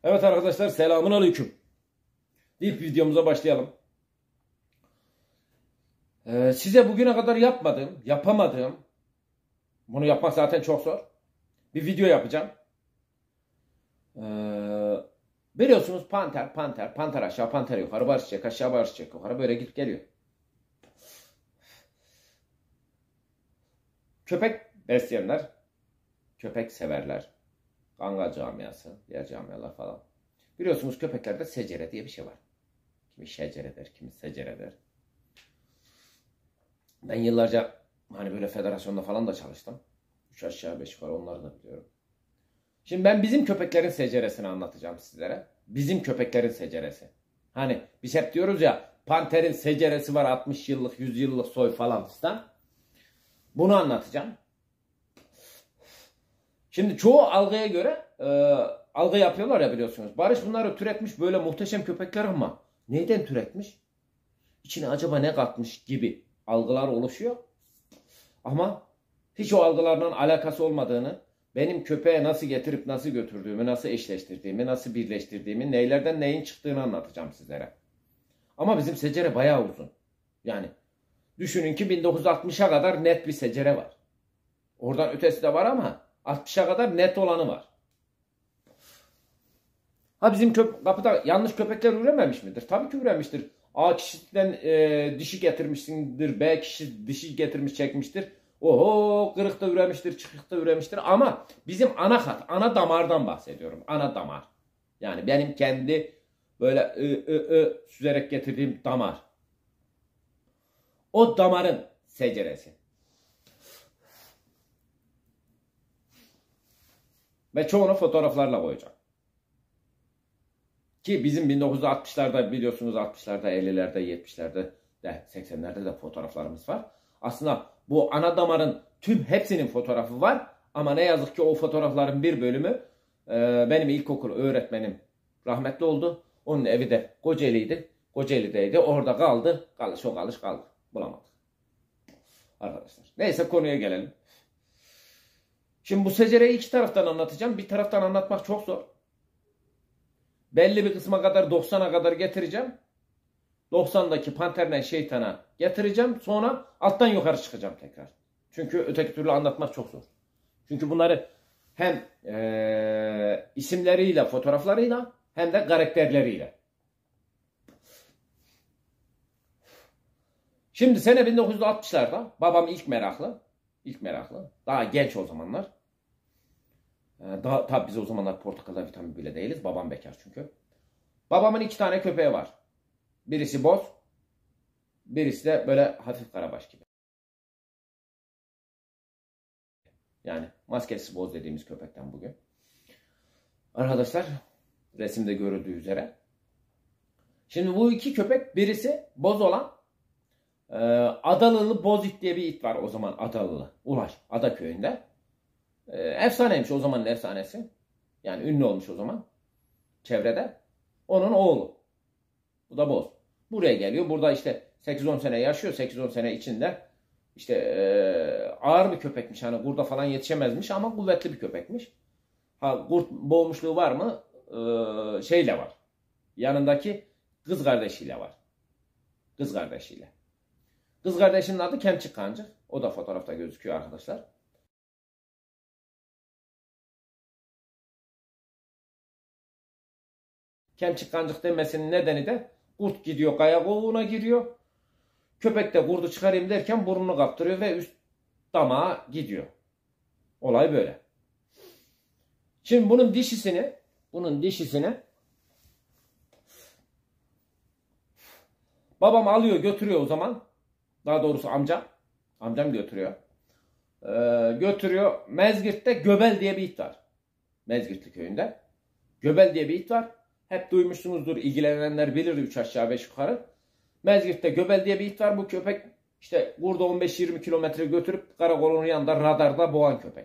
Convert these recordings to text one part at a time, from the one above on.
Evet arkadaşlar, selamun aleyküm. İlk videomuza başlayalım. Size bugüne kadar yapamadığım, bunu yapmak zaten çok zor, bir video yapacağım. Biliyorsunuz panter aşağı, panter yukarı, barış çek aşağı, barış çek yukarı, böyle gidip geliyor. Köpek besleyenler, köpek severler, Kangal camiası, diğer camialar falan. Biliyorsunuz köpeklerde secere diye bir şey var. Kimi şecere der, kimi secere der. Ben yıllarca hani böyle federasyonda falan da çalıştım. 3 aşağı 5 yukarı onları da biliyorum. Şimdi ben bizim köpeklerin seceresini anlatacağım sizlere. Bizim köpeklerin seceresi. Hani biz hep diyoruz ya, panterin seceresi var, 60 yıllık 100 yıllık soy falan fistan. Bunu anlatacağım. Şimdi çoğu algıya göre algı yapıyorlar ya, biliyorsunuz. Barış bunları türetmiş böyle muhteşem köpekler ama neyden türetmiş? İçine acaba ne katmış gibi algılar oluşuyor. Ama hiç o algılarla alakası olmadığını, benim köpeğe nasıl getirip nasıl götürdüğümü, nasıl eşleştirdiğimi, nasıl birleştirdiğimi, neylerden neyin çıktığını anlatacağım sizlere. Ama bizim secere bayağı uzun. Yani düşünün ki 1960'a kadar net bir secere var. Oradan ötesi de var ama 60'a kadar net olanı var. Ha bizim kapıda yanlış köpekler ürememiş midir? Tabii ki üremiştir. A kişiden dişi getirmişsindir. B kişi dişi getirmiş çekmiştir. Oho, kırık da üremiştir, çıkık da üremiştir. Ama bizim ana hat, ana damardan bahsediyorum. Ana damar. Yani benim kendi böyle süzerek getirdiğim damar. O damarın seceresi. Ve çoğunu fotoğraflarla koyacağım. Ki bizim 1960'larda biliyorsunuz, 60'larda, 50'lerde, 70'lerde de 80'lerde de fotoğraflarımız var. Aslında bu ana damarın hepsinin fotoğrafı var. Ama ne yazık ki o fotoğrafların bir bölümü benim ilkokul öğretmenim rahmetli oldu. Onun evi de Kocaeli'ydi. Kocaeli'deydi. Orada kaldı. Kaldı. Bulamadık. Arkadaşlar. Neyse, konuya gelelim. Şimdi bu secereyi iki taraftan anlatacağım. Bir taraftan anlatmak çok zor. Belli bir kısma kadar, 90'a kadar getireceğim. 90'daki panterle şeytana getireceğim. Sonra alttan yukarı çıkacağım tekrar. Çünkü öteki türlü anlatmak çok zor. Çünkü bunları hem isimleriyle, fotoğraflarıyla hem de karakterleriyle. Şimdi sene 1960'larda babam ilk meraklı. Daha genç o zamanlar. Tabii biz o zamanlar portakalda vitamin bile değiliz. Babam bekar çünkü. Babamın 2 tane köpeği var. Birisi boz. Birisi de böyle hafif karabaş gibi. Yani maskesiz boz dediğimiz köpekten bugün. Arkadaşlar, resimde görüldüğü üzere. Şimdi bu 2 köpek, birisi boz olan Adalılı Bozit diye bir it var o zaman, Adalılı. Ulaş, Adaköy'ünde. Efsaneymiş, o zamanın efsanesi. Yani ünlü olmuş o zaman çevrede. Onun oğlu. Bu da boz. Buraya geliyor. Burada işte 8-10 sene yaşıyor. 8-10 sene içinde işte ağır bir köpekmiş. Hani kurda falan yetişemezmiş ama kuvvetli bir köpekmiş. Ha, kurt boğmuşluğu var mı? Şeyle var. Yanındaki kız kardeşiyle var. Kız kardeşinin adı Kemçik Kancık. O da fotoğrafta gözüküyor arkadaşlar. Kemçik kancık demesinin nedeni de kurt gidiyor kaya kovuğuna giriyor. Köpek de kurdu çıkarayım derken burnunu kaptırıyor ve üst damağa gidiyor. Olay böyle. Şimdi bunun dişisini babam alıyor, götürüyor o zaman. Daha doğrusu amcam götürüyor. Götürüyor. Mezgirt'te Göbel diye bir it var. Mezgirtli köyünde. Göbel diye bir it var. Hep duymuşsunuzdur, ilgilenenler bilir 3 aşağı 5 yukarı. Mezgirt'te Göbel diye bir it var. Bu köpek işte burada 15-20 kilometre götürüp karakolun yanında radarda boğan köpek.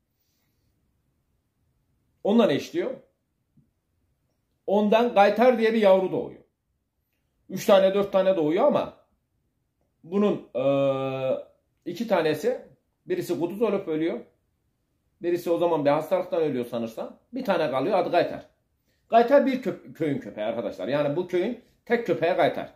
Ondan eşliyor. Ondan Gaytar diye bir yavru doğuyor. 3 tane 4 tane doğuyor ama bunun 2 tanesi, birisi kuduz olup ölüyor. Birisi o zaman bir hastalıktan ölüyor sanırsam. Bir tane kalıyor, adı Gaytar. Gaytar bir köyün köpeği arkadaşlar. Yani bu köyün tek köpeği Gaytar.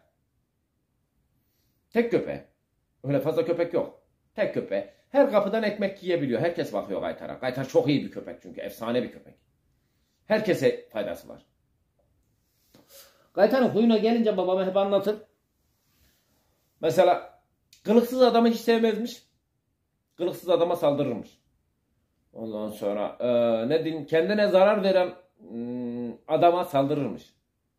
Tek köpeği. Öyle fazla köpek yok. Tek köpeği. Her kapıdan ekmek yiyebiliyor. Herkes bakıyor Gaytar'a. Gaytar çok iyi bir köpek çünkü. Efsane bir köpek. Herkese faydası var. Gaytar'ın huyuna gelince babama hep anlatır. Mesela kılıksız adamı hiç sevmezmiş. Kılıksız adama saldırırmış. Ondan sonra ne diyeyim, kendine zarar veren adama saldırırmış.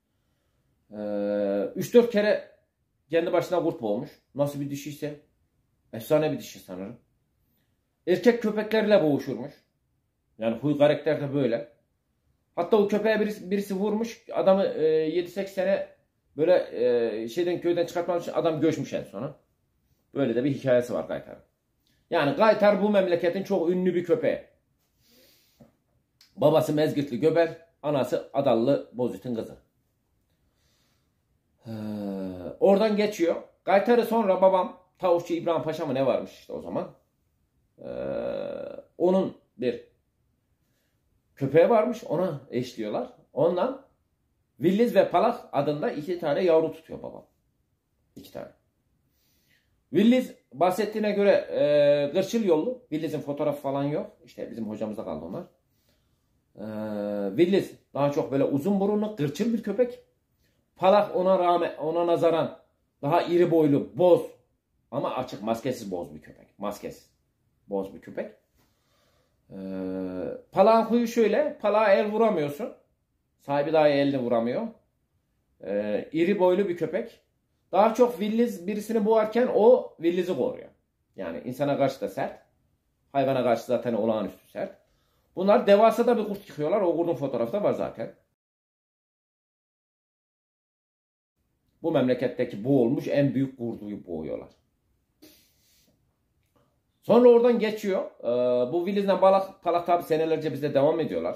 3-4 kere kendi başına kurt boğmuş. Nasıl bir dişiyse. Efsane bir dişi sanırım. Erkek köpeklerle boğuşurmuş. Yani huy karakter de böyle. Hatta o köpeğe birisi vurmuş. Adamı 7-8 sene böyle köyden çıkartmak için adam göçmüş en sona. Böyle de bir hikayesi var Gaytar'ın. Yani Gaytar bu memleketin çok ünlü bir köpeği. Babası Mezgitli Göber, anası Adallı Bozüt'ün kızı. Oradan geçiyor. Gaytar'ı sonra babam Tavukçu İbrahim Paşa mı ne varmış işte o zaman. Onun bir köpeği varmış, ona eşliyorlar. Ondan Villiz ve Palak adında 2 tane yavru tutuyor babam. 2 tane. Villiz bahsettiğine göre kırçıl yollu. Villiz'in fotoğrafı falan yok. İşte bizim hocamızda kaldı onlar. Villiz daha çok böyle uzun burunlu, kırçıl bir köpek. Palak ona nazaran daha iri boylu, boz ama açık, maskesiz boz bir köpek. Maskesiz boz bir köpek. Palak'ın huyu şöyle. Palak'a el vuramıyorsun. Sahibi dahi elini vuramıyor. İri boylu bir köpek. Daha çok Villiz birisini boğarken o Villiz'i koruyor. Yani insana karşı da sert. Hayvana karşı zaten olağanüstü sert. Bunlar devasa da bir kurt yıkıyorlar. O kurdun fotoğrafı da var zaten. Bu memleketteki boğulmuş en büyük kurduyu boğuyorlar. Sonra oradan geçiyor. Bu Villiz'den Palak tabi senelerce bize devam ediyorlar.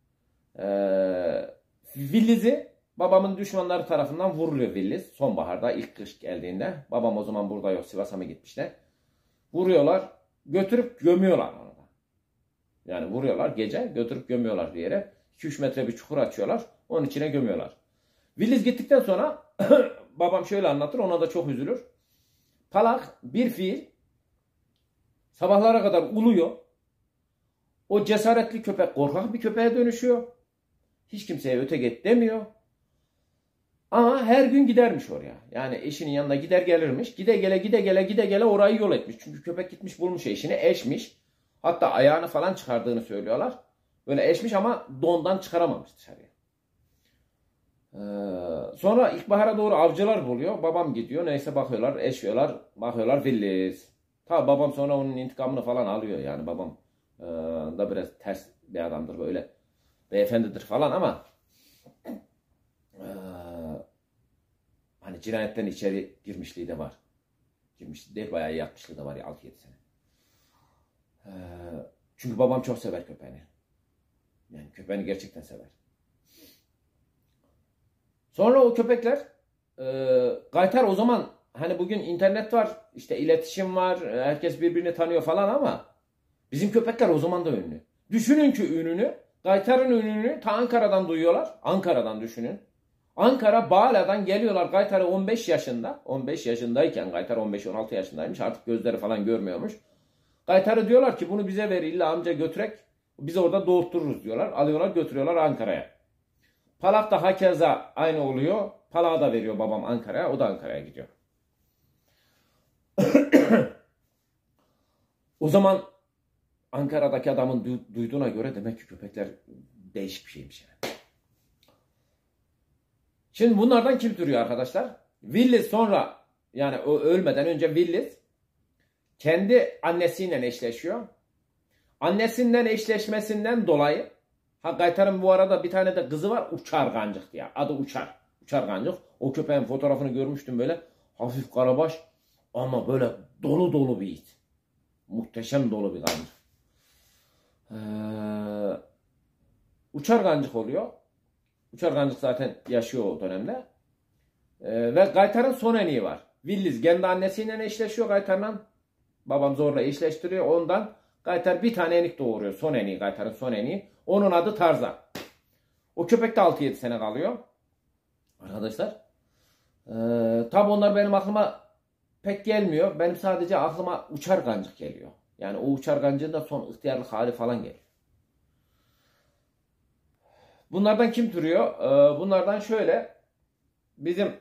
Villiz'i babamın düşmanları tarafından vuruluyor Villiz. Sonbaharda ilk kış geldiğinde. Babam o zaman burada yok. Sivas'a mı gitmişler. Vuruyorlar. Götürüp gömüyorlar orada. Yani vuruyorlar gece. Götürüp gömüyorlar bir yere. 2-3 metre bir çukur açıyorlar. Onun içine gömüyorlar. Villiz gittikten sonra babam şöyle anlatır. Ona da çok üzülür. Palak bir fiil sabahlara kadar uluyor. O cesaretli köpek korkak bir köpeğe dönüşüyor. Hiç kimseye öte git demiyor. Ama her gün gidermiş oraya. Yani eşinin yanına gider gelirmiş. Gide gele orayı yol etmiş. Çünkü köpek gitmiş bulmuş eşini, eşmiş. Hatta ayağını falan çıkardığını söylüyorlar. Böyle eşmiş ama dondan çıkaramamış dışarıya. Sonra ilkbahara doğru avcılar buluyor. Babam gidiyor. Neyse bakıyorlar, eşiyorlar. Bakıyorlar Villiz. Tabi babam sonra onun intikamını falan alıyor. Yani babam da biraz ters bir adamdır böyle. Beyefendidir falan ama hani cinayetten içeri girmişliği de var. Girmişliği değil, bayağı yapmışlığı da var ya 6-7 sene. Çünkü babam çok sever köpeğini. Yani köpeğini gerçekten sever. Sonra o köpekler Gaytar o zaman hani bugün internet var, işte iletişim var, herkes birbirini tanıyor falan ama bizim köpekler o zaman da ünlü. Düşünün ki ününü, Gaytar'ın ününü ta Ankara'dan duyuyorlar. Ankara'dan düşünün. Ankara Bağla'dan geliyorlar Gaytar'ı 15 yaşında. 15 yaşındayken Gaytar 15-16 yaşındaymış. Artık gözleri falan görmüyormuş. Gaytar'ı diyorlar ki bunu bize ver, illa amca götürek. Biz orada doğurttururuz diyorlar. Alıyorlar götürüyorlar Ankara'ya. Palak da hakeza aynı oluyor. Palak'ı da veriyor babam Ankara'ya. O da Ankara'ya gidiyor. O zaman Ankara'daki adamın duyduğuna göre demek ki köpekler değişik bir şeymiş yani. Şimdi bunlardan kim türüyor arkadaşlar? Villiz sonra, yani o ölmeden önce Villiz kendi annesiyle eşleşiyor. Annesinden eşleşmesinden dolayı Gaytar'ın bu arada bir tane de kızı var, Uçar Gancık diye. Adı Uçar. Uçar Gancık. O köpeğin fotoğrafını görmüştüm böyle. Hafif karabaş ama böyle dolu dolu bir it. Muhteşem dolu bir gancık. Uçar Gancık oluyor. Uçar Gancık zaten yaşıyor o dönemde. Ve Gaytar'ın son eniği var. Villiz kendi annesiyle eşleşiyor Gaytar'la. Babam zorla eşleştiriyor. Ondan Gaytar bir tane enik doğuruyor. Son eniği, Gaytar'ın son eniği. Onun adı Tarzan. O köpek de 6-7 sene kalıyor. Arkadaşlar. Tabi onlar benim aklıma pek gelmiyor. Benim sadece aklıma uçar kancık geliyor. Yani o uçar kancığın da son ihtiyarlık hali falan geliyor. Bunlardan kim türüyor? Bunlardan şöyle. Bizim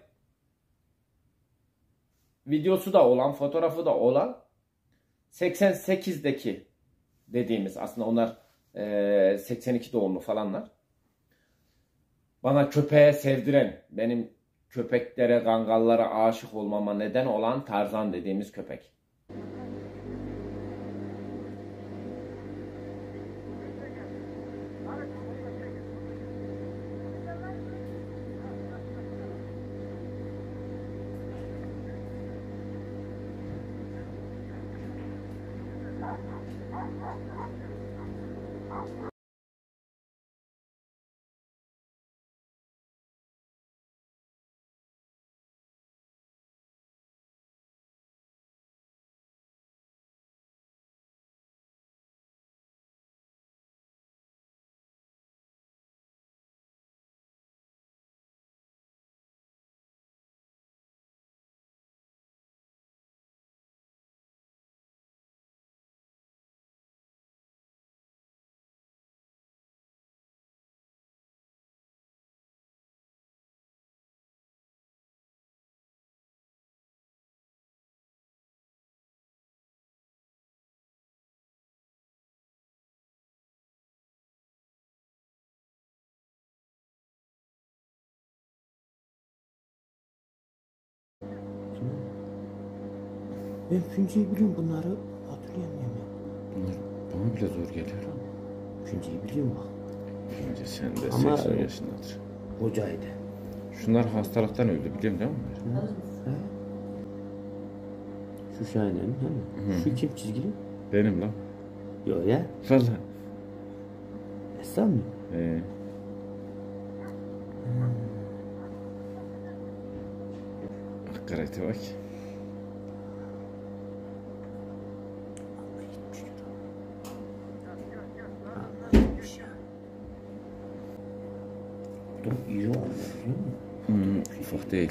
videosu da olan, fotoğrafı da olan 88'deki dediğimiz, aslında onlar 82 doğumlu falanlar. Bana köpeğe sevdiren, benim köpeklere, kangallara aşık olmama neden olan Tarzan dediğimiz köpek. Ben Fünce'yi biliyorum, bunları hatırlayamıyorum ya. Bunlar bana bile zor geliyor. Fünce'yi biliyorum bak. Önce sen de Ama 80 yaşındadır. Hocaydı. Şunlar hastalıktan öldü, biliyorum değil mi? He? Şu Şahin'in mi? Şu kim çizgili? Benim lan. Yok ya. Vallahi. Esra mı? Hakarete bak. Dur, iyi oldu biliyor musun? Ufak değil.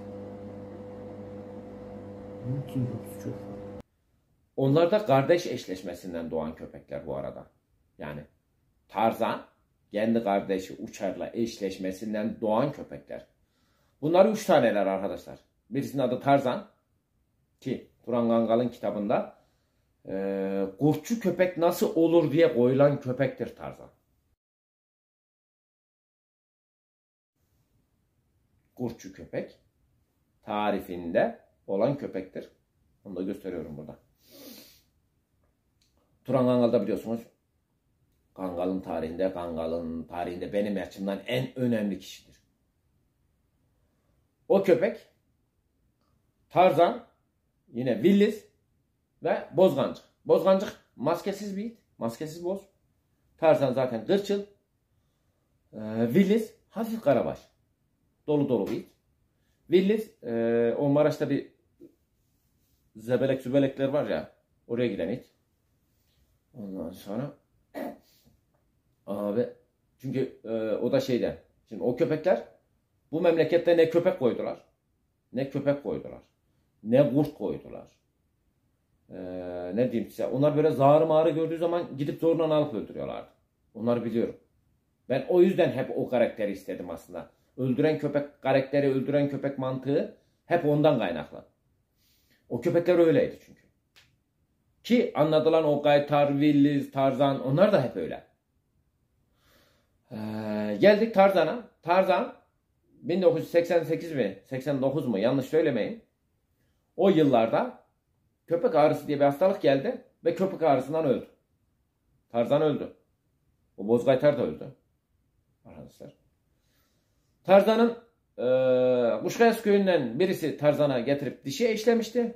Kim çok. Onlar da kardeş eşleşmesinden doğan köpekler bu arada. Yani Tarzan kendi kardeşi Uçar'la eşleşmesinden doğan köpekler. Bunlar 3 taneler arkadaşlar. Birisinin adı Tarzan, ki Turan Kangal'ın kitabında kurtçu köpek nasıl olur diye koyulan köpektir Tarzan. Kurtçu köpek tarifinde olan köpektir. Onu da gösteriyorum burada. Turan Kangal'da biliyorsunuz Kangal'ın tarihinde benim açımdan en önemli kişidir. O köpek Tarzan, yine Willis ve Bozgancık. Bozgancık maskesiz bir it. Maskesiz boz. Tarzan zaten kırçıl. Willis hafif karabaş. Dolu dolu bir it. Willis o Maraş'ta bir zebelek zübelekler var ya, oraya giden it. Ondan sonra abi, çünkü o da şeyden, şimdi o köpekler bu memlekette ne köpek koydular, ne köpek koydular, ne kurt koydular. Ne diyeyim size, onlar böyle zağrı mağrı gördüğü zaman gidip zorla alıp öldürüyorlardı. Onları biliyorum. Ben o yüzden hep o karakteri istedim aslında. Öldüren köpek karakteri, öldüren köpek mantığı hep ondan kaynaklı. O köpekler öyleydi çünkü. Ki anlatılan o Gaytar, Willis, Tarzan, onlar da hep öyle. Geldik Tarzan'a. Tarzan 1988 mi 89 mu, yanlış söylemeyin. O yıllarda köpek ağrısı diye bir hastalık geldi ve köpek ağrısından öldü. Tarzan öldü. O Bozgaytar da öldü. Arkadaşlar. Tarzan'ın Kuşkayası köyünden birisi Tarzan'a getirip dişi eşlemişti.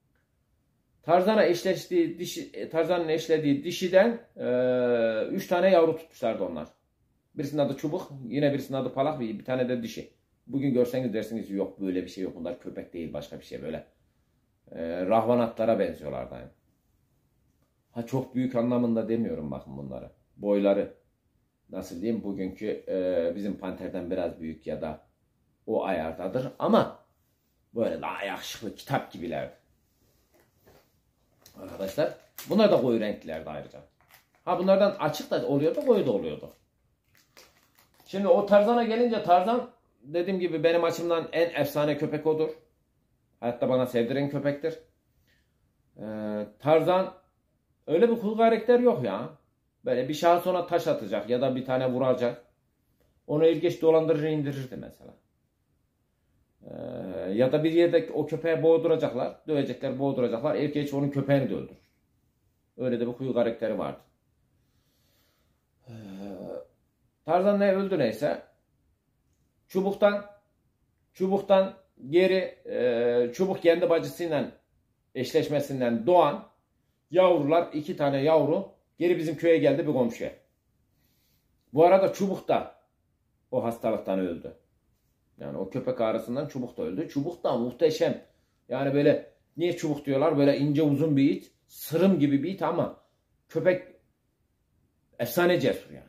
Tarzan'ın eşlediği dişiden 3 tane yavru tutmuşlardı onlar. Birisinin adı Çubuk, yine birisinin adı Palak, bir tane de dişi. Bugün görseniz dersiniz yok, böyle bir şey yok. Bunlar köpek değil, başka bir şey böyle. Rahvanatlara benziyorlardı yani. Ha, çok büyük anlamında demiyorum bakın bunları. Boyları nasıl diyeyim, bugünkü bizim panterden biraz büyük ya da o ayardadır. Ama böyle daha yakışıklı, kitap gibilerdi. Arkadaşlar. Bunlar da koyu renklilerdi ayrıca. Ha, bunlardan açık da oluyordu, koyu da oluyordu. Şimdi o Tarzan'a gelince, Tarzan dediğim gibi benim açımdan en efsane köpek odur. Hayatta bana sevdiren köpektir. Tarzan öyle bir cool karakter yok ya. Böyle bir şahıs ona taş atacak ya da bir tane vuracak. Onu ilginç dolandırır indirirdi mesela. Ya da bir yerde o köpeği boğduracaklar. Dövecekler, boğduracaklar. Erkeği onun köpeğini de öldürür. Öyle de bir huyu karakteri vardı. Tarzan ne öldü neyse. Çubuktan geri çubuk kendi bacısıyla eşleşmesinden doğan yavrular, 2 tane yavru geri bizim köye geldi, bir komşuya. Bu arada Çubuk da o hastalıktan öldü. Yani o köpek ağrısından Çubuk da öldü. Çubuk da muhteşem. Yani böyle, niye Çubuk diyorlar? Böyle ince uzun bir it. Sırım gibi bir it ama köpek efsane cesur yani.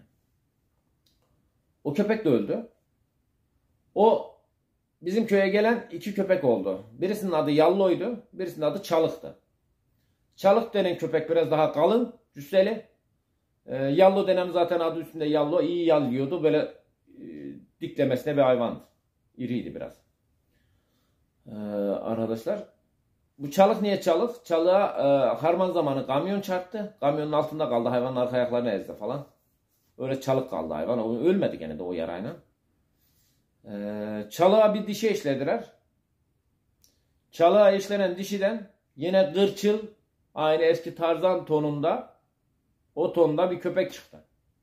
O köpek de öldü. O bizim köye gelen 2 köpek oldu. Birisinin adı Yallo'ydu. Birisinin adı Çalık'tı. Çalık denen köpek biraz daha kalın, cüsseli. Yallo denen zaten adı üstünde Yallo. İyi yallıyordu. Böyle diklemesine bir hayvandı. İriydi biraz. Arkadaşlar. Bu Çalık niye Çalık? Çalık'a harman zamanı kamyon çarptı. Kamyonun altında kaldı. Hayvanın arka ayaklarını ezdi falan. Öyle Çalık kaldı hayvan. O ölmedi gene de o yarayla. Çalığa bir dişi eşlediler. Çalığa eşlenen dişiden yine kırçıl, aynı eski Tarzan tonunda, o tonda bir köpek çıktı.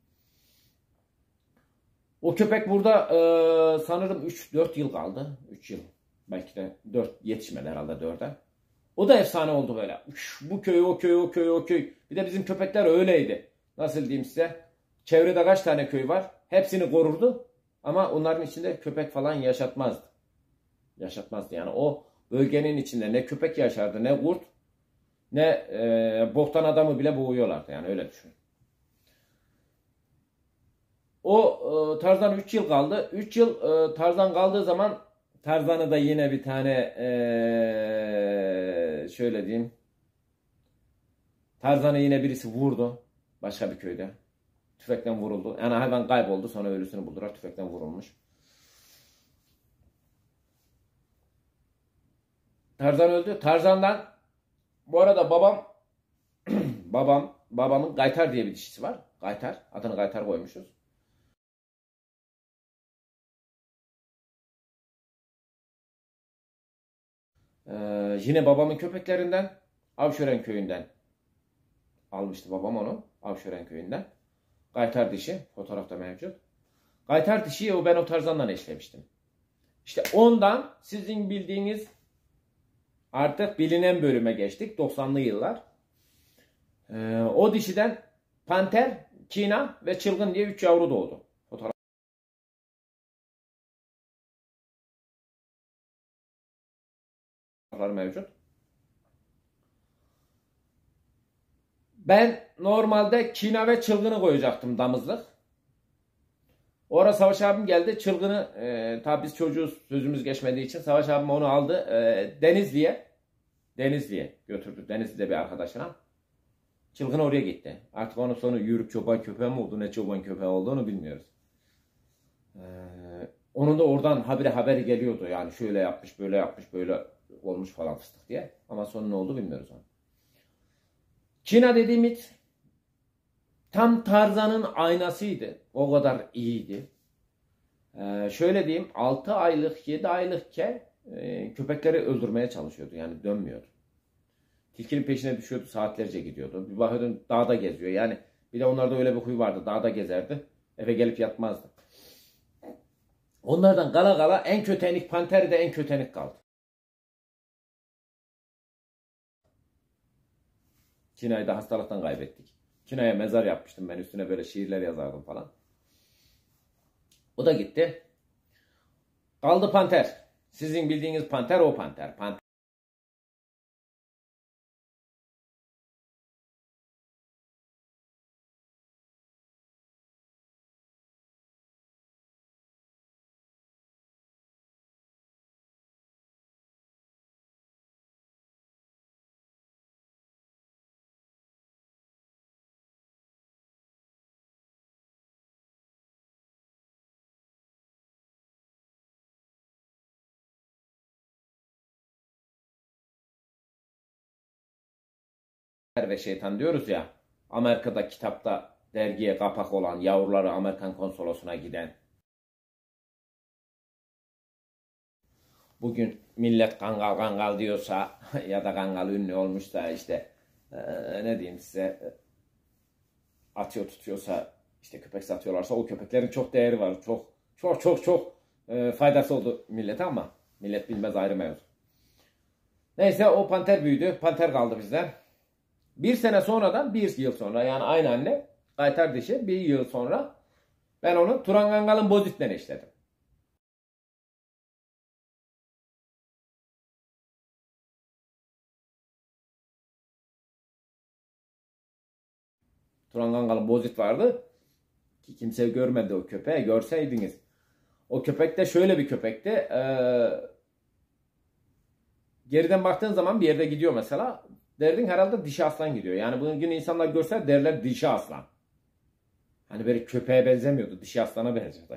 O köpek burada sanırım 3-4 yıl kaldı. 3 yıl. Belki de 4 yetişmedi herhalde 4'e. O da efsane oldu böyle. Bu köy, o köy, o köy, o köy. Bir de bizim köpekler öyleydi. Nasıl diyeyim size? Çevrede kaç tane köy var? Hepsini korurdu. Ama onların içinde köpek falan yaşatmazdı. Yaşatmazdı yani. O bölgenin içinde ne köpek yaşardı, ne kurt, ne boktan adamı bile boğuyorlardı. Yani öyle düşünün. O Tarzan 3 yıl kaldı. 3 yıl Tarzan kaldığı zaman Tarzan'ı da yine bir tane şöyle diyeyim. Tarzan'ı yine birisi vurdu. Başka bir köyde. Tüfekten vuruldu. Yani hayvan kayboldu. Sonra ölüsünü buldular. Tüfekten vurulmuş. Tarzan öldü. Tarzan'dan bu arada babamın Gaytar diye bir dişisi var. Gaytar. Adını Gaytar koymuşuz. Yine babamın köpeklerinden, Avşören köyünden almıştı babam onu. Avşören köyünden. Gaytar dişi. Fotoğrafta mevcut. Gaytar dişiyi ben o Tarzan'dan eşlemiştim. İşte ondan sizin bildiğiniz artık bilinen bölüme geçtik. 90'lı yıllar. O dişiden Panter, Kina ve Çılgın diye 3 yavru doğdu. Fotoğraflar mevcut. Ben normalde Kina ve Çılgın'ı koyacaktım damızlık. Orada Savaş abim geldi. Çılgın'ı tabi biz çocuğuz, sözümüz geçmediği için Savaş abim onu aldı. Denizli'ye götürdü. Denizli'de bir arkadaşına. Çılgın oraya gitti. Artık onun sonu yürük çoban köpeği mi oldu, ne çoban köpeği olduğunu bilmiyoruz. Onun da oradan haberi geliyordu. Yani şöyle yapmış, böyle yapmış, böyle olmuş falan fıstık diye. Ama sonu ne oldu bilmiyoruz onu. Kina dediğim it tam Tarzan'ın aynasıydı. O kadar iyiydi. Şöyle diyeyim, 6 aylık 7 aylıkken köpekleri öldürmeye çalışıyordu. Yani dönmüyordu. Tilkinin peşine düşüyordu, saatlerce gidiyordu. Bir bakıyordun dağda geziyor. Yani bir de onlarda öyle bir huy vardı. Dağda gezerdi. Eve gelip yatmazdı. Onlardan kala kala en kötenik Panter de en kötenik kaldı. Kina'yı da hastalıktan kaybettik. Kina'ya mezar yapmıştım ben. Üstüne böyle şiirler yazardım falan. O da gitti. Kaldı Panter. Sizin bildiğiniz Panter o Panter. ve şeytan diyoruz ya. Amerika'da kitapta dergiye kapak olan yavruları Amerikan konsolosuna giden. Bugün millet kangal kangal diyorsa ya da kangal ünlü olmuşsa işte ne diyeyim size, atıyor tutuyorsa, işte köpek satıyorlarsa o köpeklerin çok değeri var. Çok faydası oldu millete ama millet bilmez, ayrı mevzu. Neyse, o panter büyüdü. Panter kaldı bizden. Bir sene sonradan, bir yıl sonra, yani aynı anne kaytar dişi, bir yıl sonra ben onu Turan Kangal'ın Bozit'ten eşledim. Turan Kangal'ın Bozit vardı ki kimse görmedi o köpeği, görseydiniz. O köpek de şöyle bir köpekti. Geriden baktığın zaman bir yerde gidiyor mesela. Derdin herhalde dişi aslan gidiyor. Yani bugün insanlar görse derler dişi aslan. Hani böyle köpeğe benzemiyordu. Dişi aslana benziyordu.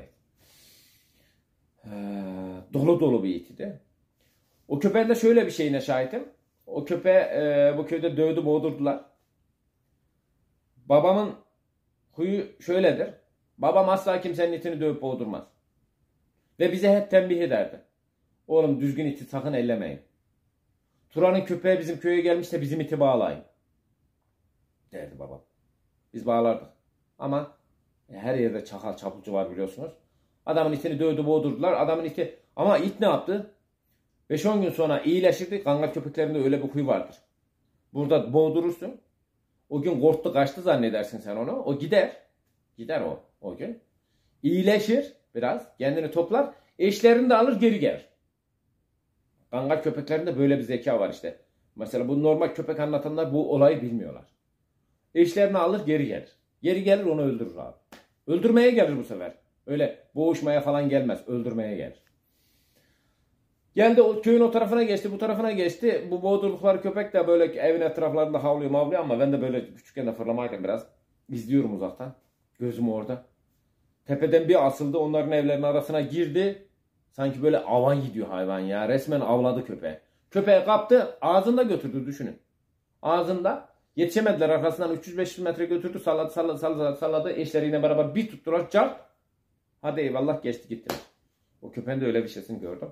Dolu dolu bir itiydi. O köpeğin de şöyle bir şeyine şahitim. O köpeği bu köyde dövdü boğdurdular. Babamın huyu şöyledir. Babam asla kimsenin itini dövüp boğdurmaz. Ve bize hep tembih ederdi. Oğlum, düzgün iti sakın ellemeyin. Turan'ın köpeği bizim köye gelmişse bizim iti bağlayın derdi babam. Biz bağlardık. Ama her yerde çakal çapulcu var, biliyorsunuz. Adamın itini dövdü boğdurdular. Adamın iti, ama it ne yaptı? 5-10 gün sonra iyileşirdi. Kangal köpeklerinde öyle bir huy vardır. Burada boğdurursun. O gün korktu kaçtı zannedersin sen onu. O gider. Gider o gün. İyileşir biraz. Kendini toplar. Eşlerini de alır geri gelir. Kangal köpeklerinde böyle bir zeka var işte. Mesela bu normal köpek anlatanlar bu olayı bilmiyorlar. Eşlerini alır geri gelir. Geri gelir, onu öldürür abi. Öldürmeye gelir bu sefer. Öyle boğuşmaya falan gelmez. Öldürmeye gelir. Geldi, o köyün o tarafına geçti, bu tarafına geçti. Bu boğdurdukları köpek de böyle evin etraflarında havlıyor mavlıyor, ama ben de böyle küçükken de fırlamayken biraz izliyorum uzaktan. Gözüm orada. Tepeden bir asıldı, onların evlerinin arasına girdi. Sanki böyle avan gidiyor hayvan ya. Resmen avladı köpeği. Köpeği kaptı, ağzında götürdü, düşünün. Ağzında. Yetişemediler, arkasından 300-500 metre götürdü, salladı. Eşleriyle beraber bir tuttular, çarp. Hadi eyvallah, geçti gittiler. O köpeğin de öyle bir şeysini gördüm.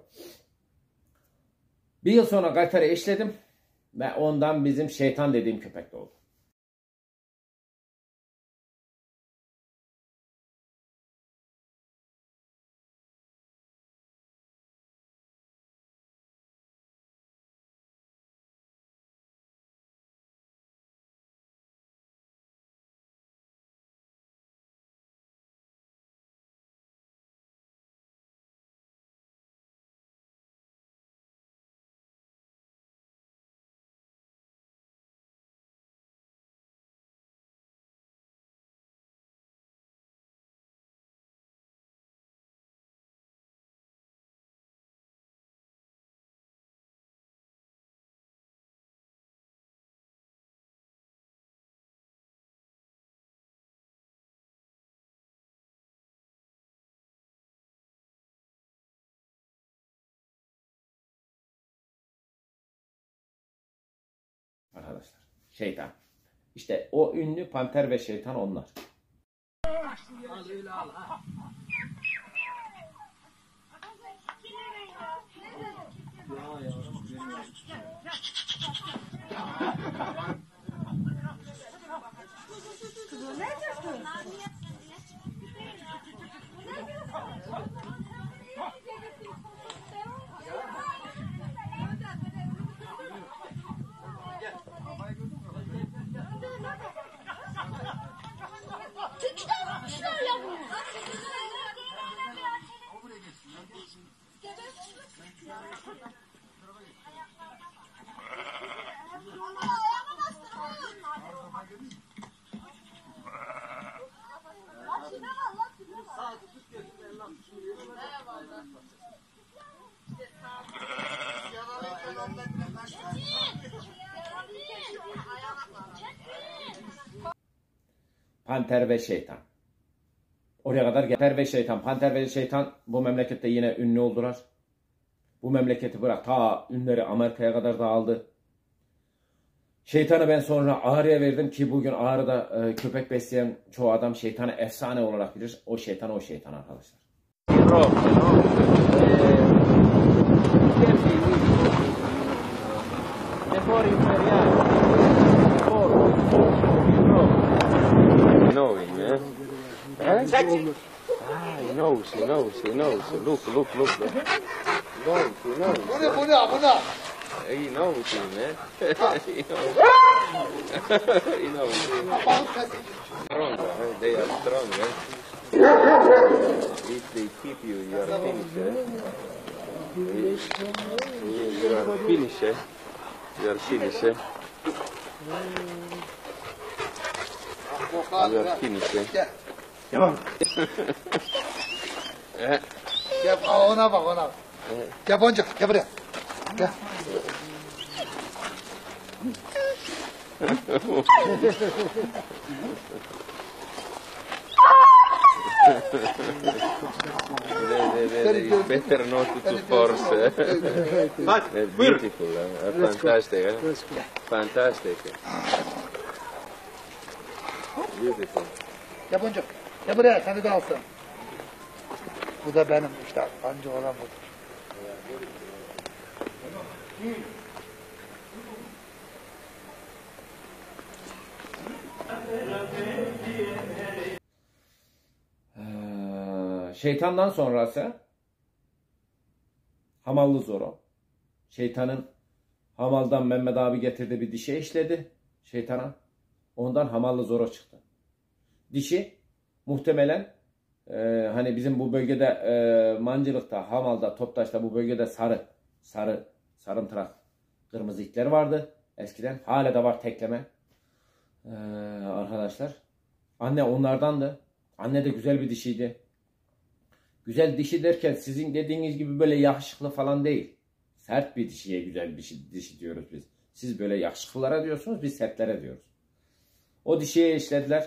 Bir yıl sonra Kaytar'ı eşledim ve ondan bizim şeytan dediğim köpek doğdu. Arkadaşlar, şeytan. İşte o ünlü panter ve şeytan onlar. Panter ve şeytan. Oraya kadar Panter ve şeytan. Panter ve şeytan bu memlekette yine ünlü oldular. Bu memleketi bırak, ta ünleri Amerika'ya kadar dağıldı. Şeytanı ben sonra Ağrı'ya verdim ki bugün Ağrı'da köpek besleyen çoğu adam şeytanı efsane olarak bilir. O şeytan arkadaşlar. Knowing, yeah? Huh? Ah, he knows. Look. He knows. He knows him, man. He knows. He knows. Strong, huh? They are strong, eh? If they keep you, you are finished, eh? You are finished, eh? You are finished, eh? You are finished, eh? Tamam. Gel ona bak ona. Gel boncuk gel buraya. Gel. It's better not to force. They're beautiful, fantastic. Fantastic. Beautiful. Gel boncuk. Gel buraya seni de alsın. Bu da benim işte. Anca olan budur. Şeytandan sonrası Hamallı Zoro. Şeytanın hamaldan Mehmet abi getirdiği bir dişi işledi şeytana. Ondan Hamallı Zoro çıktı. Dişi muhtemelen hani bizim bu bölgede Mancılık'ta, Hamal'da, Toptaş'ta bu bölgede sarımtırak kırmızı itler vardı. Eskiden hala da var tekleme. Arkadaşlar. Anne onlardandı. Anne de güzel bir dişiydi. Güzel dişi derken sizin dediğiniz gibi böyle yakışıklı falan değil. Sert bir dişiye güzel dişi diyoruz biz. Siz böyle yakışıklılara diyorsunuz, biz sertlere diyoruz. O dişiye işlediler.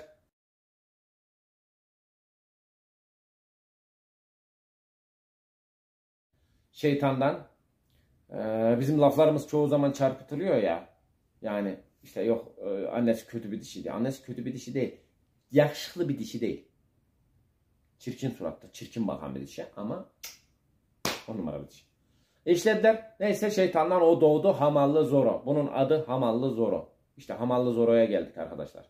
Şeytandan bizim laflarımız çoğu zaman çarpıtılıyor ya. Yani işte yok annesi kötü bir dişiydi. Annesi kötü bir dişi değil. Yakışıklı bir dişi değil. Çirkin suratlı, çirkin bakan bir dişi ama on numara bir dişi. İşlediler. Neyse şeytandan o doğdu, Hamallı Zoro. Bunun adı Hamallı Zoro. İşte Hamallı Zoro'ya geldik arkadaşlar.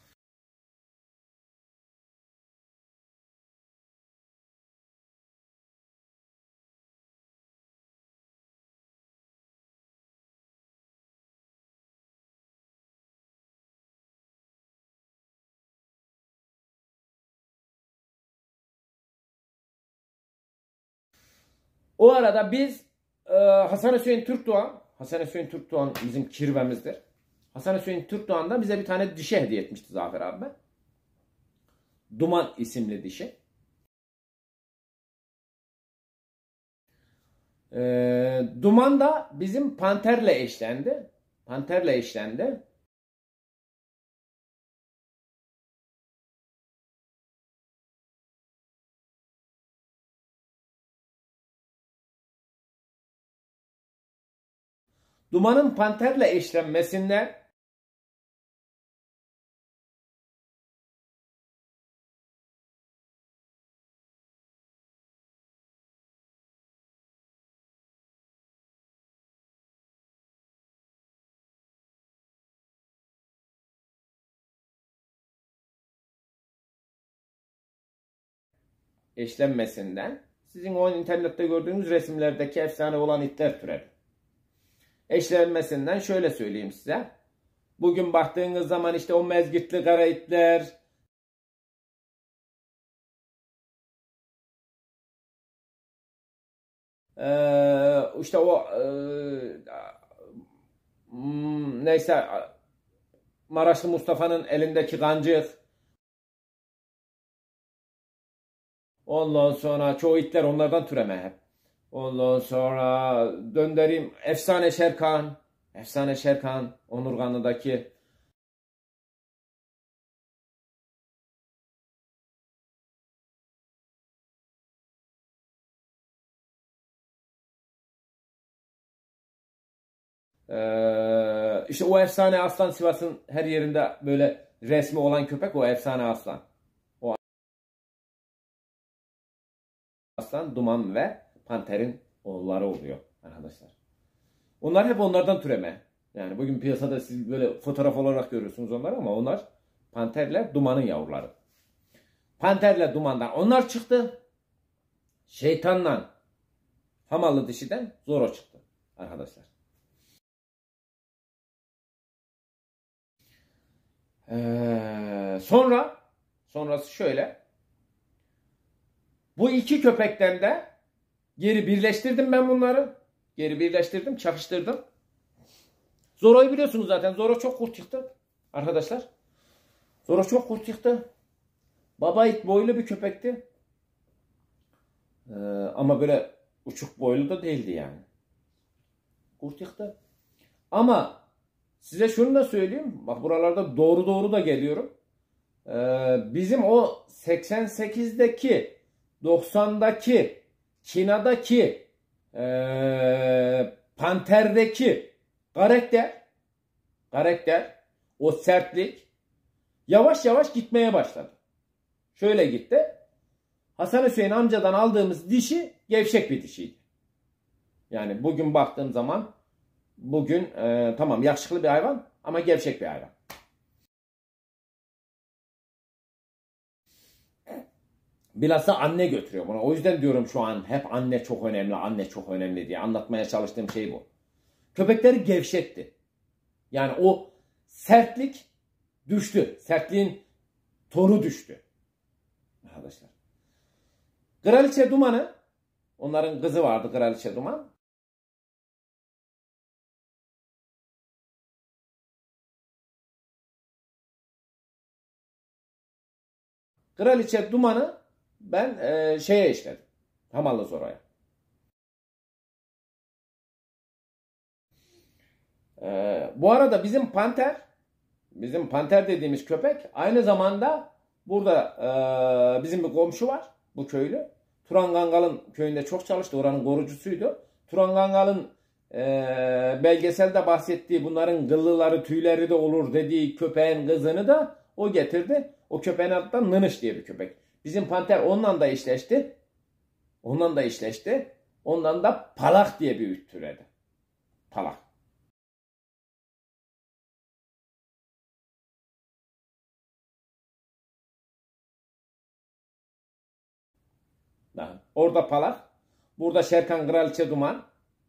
O arada biz Hasan Hüseyin Türkdoğan bizim kirvemizdir. Hasan Hüseyin Türkdoğan da bize bir tane dişi hediye etmişti Zafer abi. Duman isimli dişi. Duman da bizim panterle eşlendi. Dumanın panterle eşlenmesinden sizin o internette gördüğünüz resimlerdeki efsane olan itler türedi. Eşlenmesinden şöyle söyleyeyim size. Bugün baktığınız zaman işte o mezgitli kara itler, işte o neyse Maraşlı Mustafa'nın elindeki kancık, ondan sonra çoğu itler onlardan türeme hep. Ondan sonra döndüreyim Efsane Şerkan Onurganlı'daki İşte o efsane aslan, Sivas'ın her yerinde böyle resmi olan köpek, o efsane aslan. O aslan Duman ve Panter'in oğulları oluyor arkadaşlar. Onlar hep onlardan türeme. Yani bugün piyasada siz böyle fotoğraf olarak görüyorsunuz onları ama onlar Panter'le Duman'ın yavruları. Panter'le Duman'dan onlar çıktı. Şeytan'la Hamallı dişiden Zoro çıktı arkadaşlar. Sonrası şöyle. Bu iki köpekten de geri birleştirdim ben bunları. Geri birleştirdim, çakıştırdım. Zoro'yu biliyorsunuz zaten. Zoro çok kurt yıktı arkadaşlar. Zoro çok kurt yıktı. Baba it boylu bir köpekti. Ama böyle uçuk boylu da değildi yani. Kurt yıktı. Ama size şunu da söyleyeyim. Bak buralarda doğru da geliyorum. Bizim o 88'deki, 90'daki, Kina'daki, Panter'deki karakter, o sertlik yavaş yavaş gitmeye başladı. Şöyle gitti. Hasan Hüseyin amcadan aldığımız dişi gevşek bir dişiydi. Yani bugün baktığım zaman bugün tamam yakışıklı bir hayvan ama gevşek bir hayvan. Bilhassa anne götürüyor buna. O yüzden diyorum şu an hep anne çok önemli, anne çok önemli diye anlatmaya çalıştığım şey bu. Köpekleri gevşekti. Yani o sertlik düştü. Sertliğin tonu düştü. Arkadaşlar. Kraliçe Duman'ı, onların kızı vardı Kraliçe Duman. Kraliçe Duman'ı ben şeye işledim. Hamallı Zoro'ya. Bu arada bizim panter dediğimiz köpek aynı zamanda burada bizim bir komşu var, bu köylü. Turan Gangal'ın köyünde çok çalıştı, oranın korucusuydu. Turan Gangal'ın belgeselde bahsettiği bunların kıllıları tüyleri de olur dediği köpeğin kızını da o getirdi. O köpeğin adı da Nınış diye bir köpek. Bizim panter ondan da eşleşti. Ondan da Palak diye bir türedi. Palak. Orada Palak. Burada Şerkan Kraliçe Duman.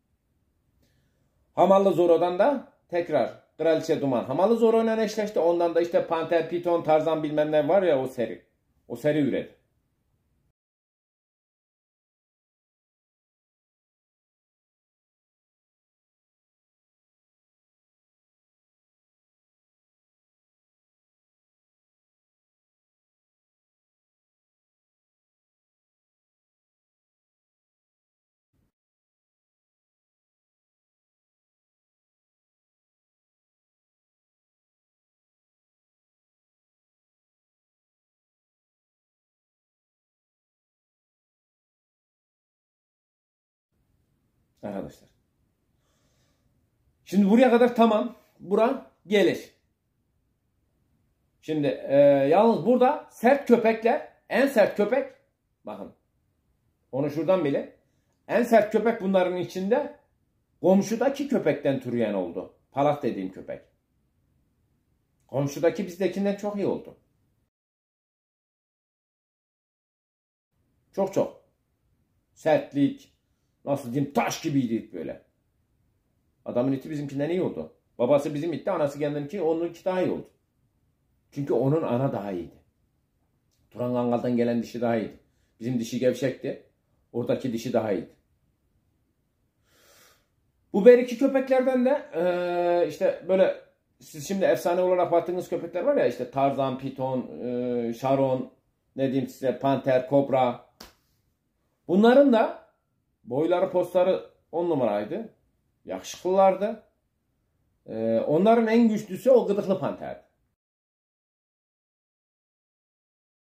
Hamallı Zoro'dan da tekrar Kraliçe Duman Hamallı Zoro ile eşleşti. Ondan da işte Panter, Piton, Tarzan bilmem ne var ya o seri. O seri üredi. Arkadaşlar. Şimdi buraya kadar tamam. Bura gelir. Şimdi yalnız burada sert köpekler, en sert köpek, bakın onu şuradan bile, en sert köpek bunların içinde komşudaki köpekten türeyen oldu. Palak dediğim köpek. Komşudaki bizdekinden çok iyi oldu. Çok. Sertlik, nasıl diyeyim, taş gibiydi böyle. Adamın iti bizimkinden iyi oldu. Babası bizim itti, anası kendinki, onunki daha iyi oldu. Çünkü onun ana daha iyiydi. Turan Gangal'dan gelen dişi daha iyiydi. Bizim dişi gevşekti. Oradaki dişi daha iyiydi. Bu beriki köpeklerden de işte böyle siz şimdi efsane olarak baktığınız köpekler var ya, işte Tarzan, Piton, Sharon, ne diyeyim size, Panter, Kobra. Bunların da boyları postları 10 numaraydı. Yakışıklılardı. Onların en güçlüsü o gıdıklı panterdi.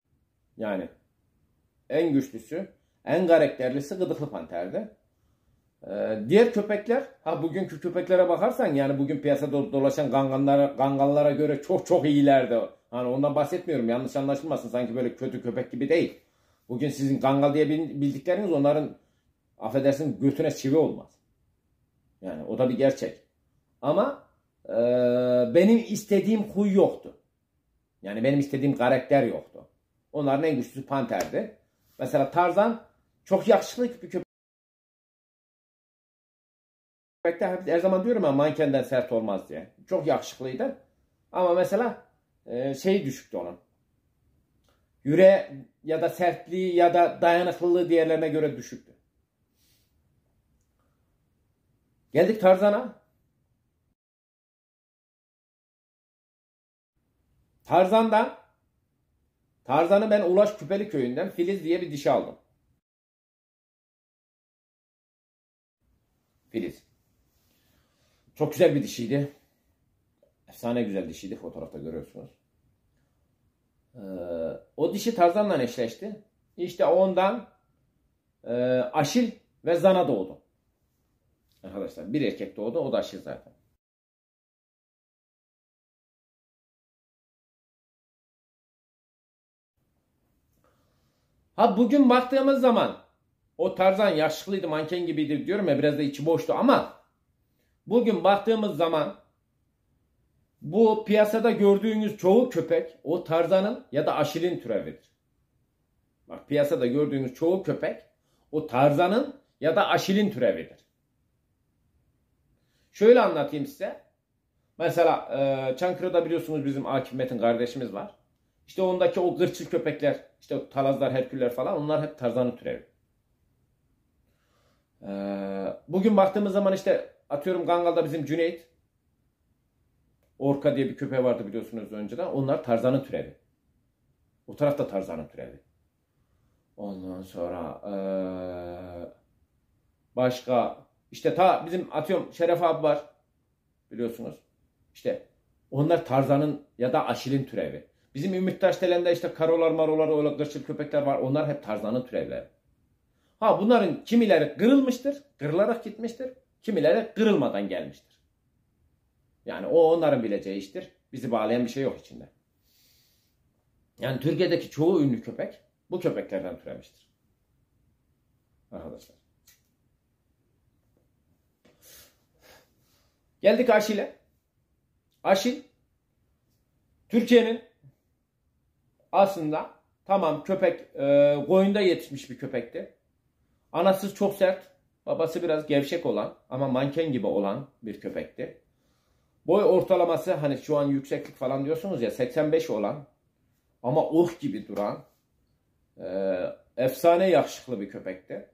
Yani en güçlüsü, en karakterlisi gıdıklı panterdi. Diğer köpekler, bugünkü köpeklere bakarsan yani bugün piyasada dolaşan ganganlara göre çok çok iyilerdi. Hani ondan bahsetmiyorum, yanlış anlaşılmasın, sanki böyle kötü köpek gibi değil. Bugün sizin gangal diye bildikleriniz onların, affedersin, götüne çivi olmaz. Yani o da bir gerçek. Ama benim istediğim huy yoktu. Yani benim istediğim karakter yoktu. Onların en güçlüsü panterdi. Mesela Tarzan çok yakışıklı bir köpek. Her zaman diyorum ya, mankenden sert olmaz diye. Çok yakışıklıydı. Ama mesela şey düşüktü onun. Yüreği ya da sertliği ya da dayanıklılığı diğerlerine göre düşüktü. Geldik Tarzan'a. Tarzan'ı ben Ulaş Küpeli köyünden Filiz diye bir dişi aldım. Filiz. Çok güzel bir dişiydi. Efsane güzel dişiydi. Fotoğrafta görüyorsunuz. O dişi Tarzan'la eşleşti. İşte ondan Aşil ve Zana doğdu. Arkadaşlar bir erkek doğdu. O da Aşil zaten. Bugün baktığımız zaman o Tarzan yaşlıydı, manken gibiydi diyorum ya, biraz da içi boştu ama bugün baktığımız zaman bu piyasada gördüğünüz çoğu köpek o Tarzan'ın ya da Aşil'in türevidir. Bak, piyasada gördüğünüz çoğu köpek o Tarzan'ın ya da Aşil'in türevidir. Şöyle anlatayım size. Mesela Çankırı'da biliyorsunuz bizim Akif Metin kardeşimiz var. İşte ondaki o gırçıl köpekler, işte o Talazlar, Herküller falan, onlar hep Tarzan'ın türevi. Bugün baktığımız zaman işte atıyorum Gangal'da bizim Cüneyt, Orka diye bir köpeği vardı biliyorsunuz önceden. Onlar Tarzan'ın türevi. O tarafta Tarzan'ın türevi. Ondan sonra başka işte bizim atıyorum Şeref abi var biliyorsunuz. İşte onlar Tarzan'ın ya da Aşil'in türevi. Bizim Ümit Taşdelen'de işte karolar marolar, öyle gırçıl köpekler var. Onlar hep Tarzan'ın türevleri. Bunların kimileri kırılmıştır, kırılarak gitmiştir. Kimileri kırılmadan gelmiştir. Yani o onların bileceği iştir. Bizi bağlayan bir şey yok içinde. Yani Türkiye'deki çoğu ünlü köpek bu köpeklerden türemiştir. Arkadaşlar. Geldik Aşil'e. Aşil Türkiye'nin aslında tamam köpek koyunda yetişmiş bir köpekti. Anası çok sert, babası biraz gevşek olan ama manken gibi olan bir köpekti. Boy ortalaması, hani şu an yükseklik falan diyorsunuz ya, 85 olan ama oh gibi duran efsane yakışıklı bir köpekti.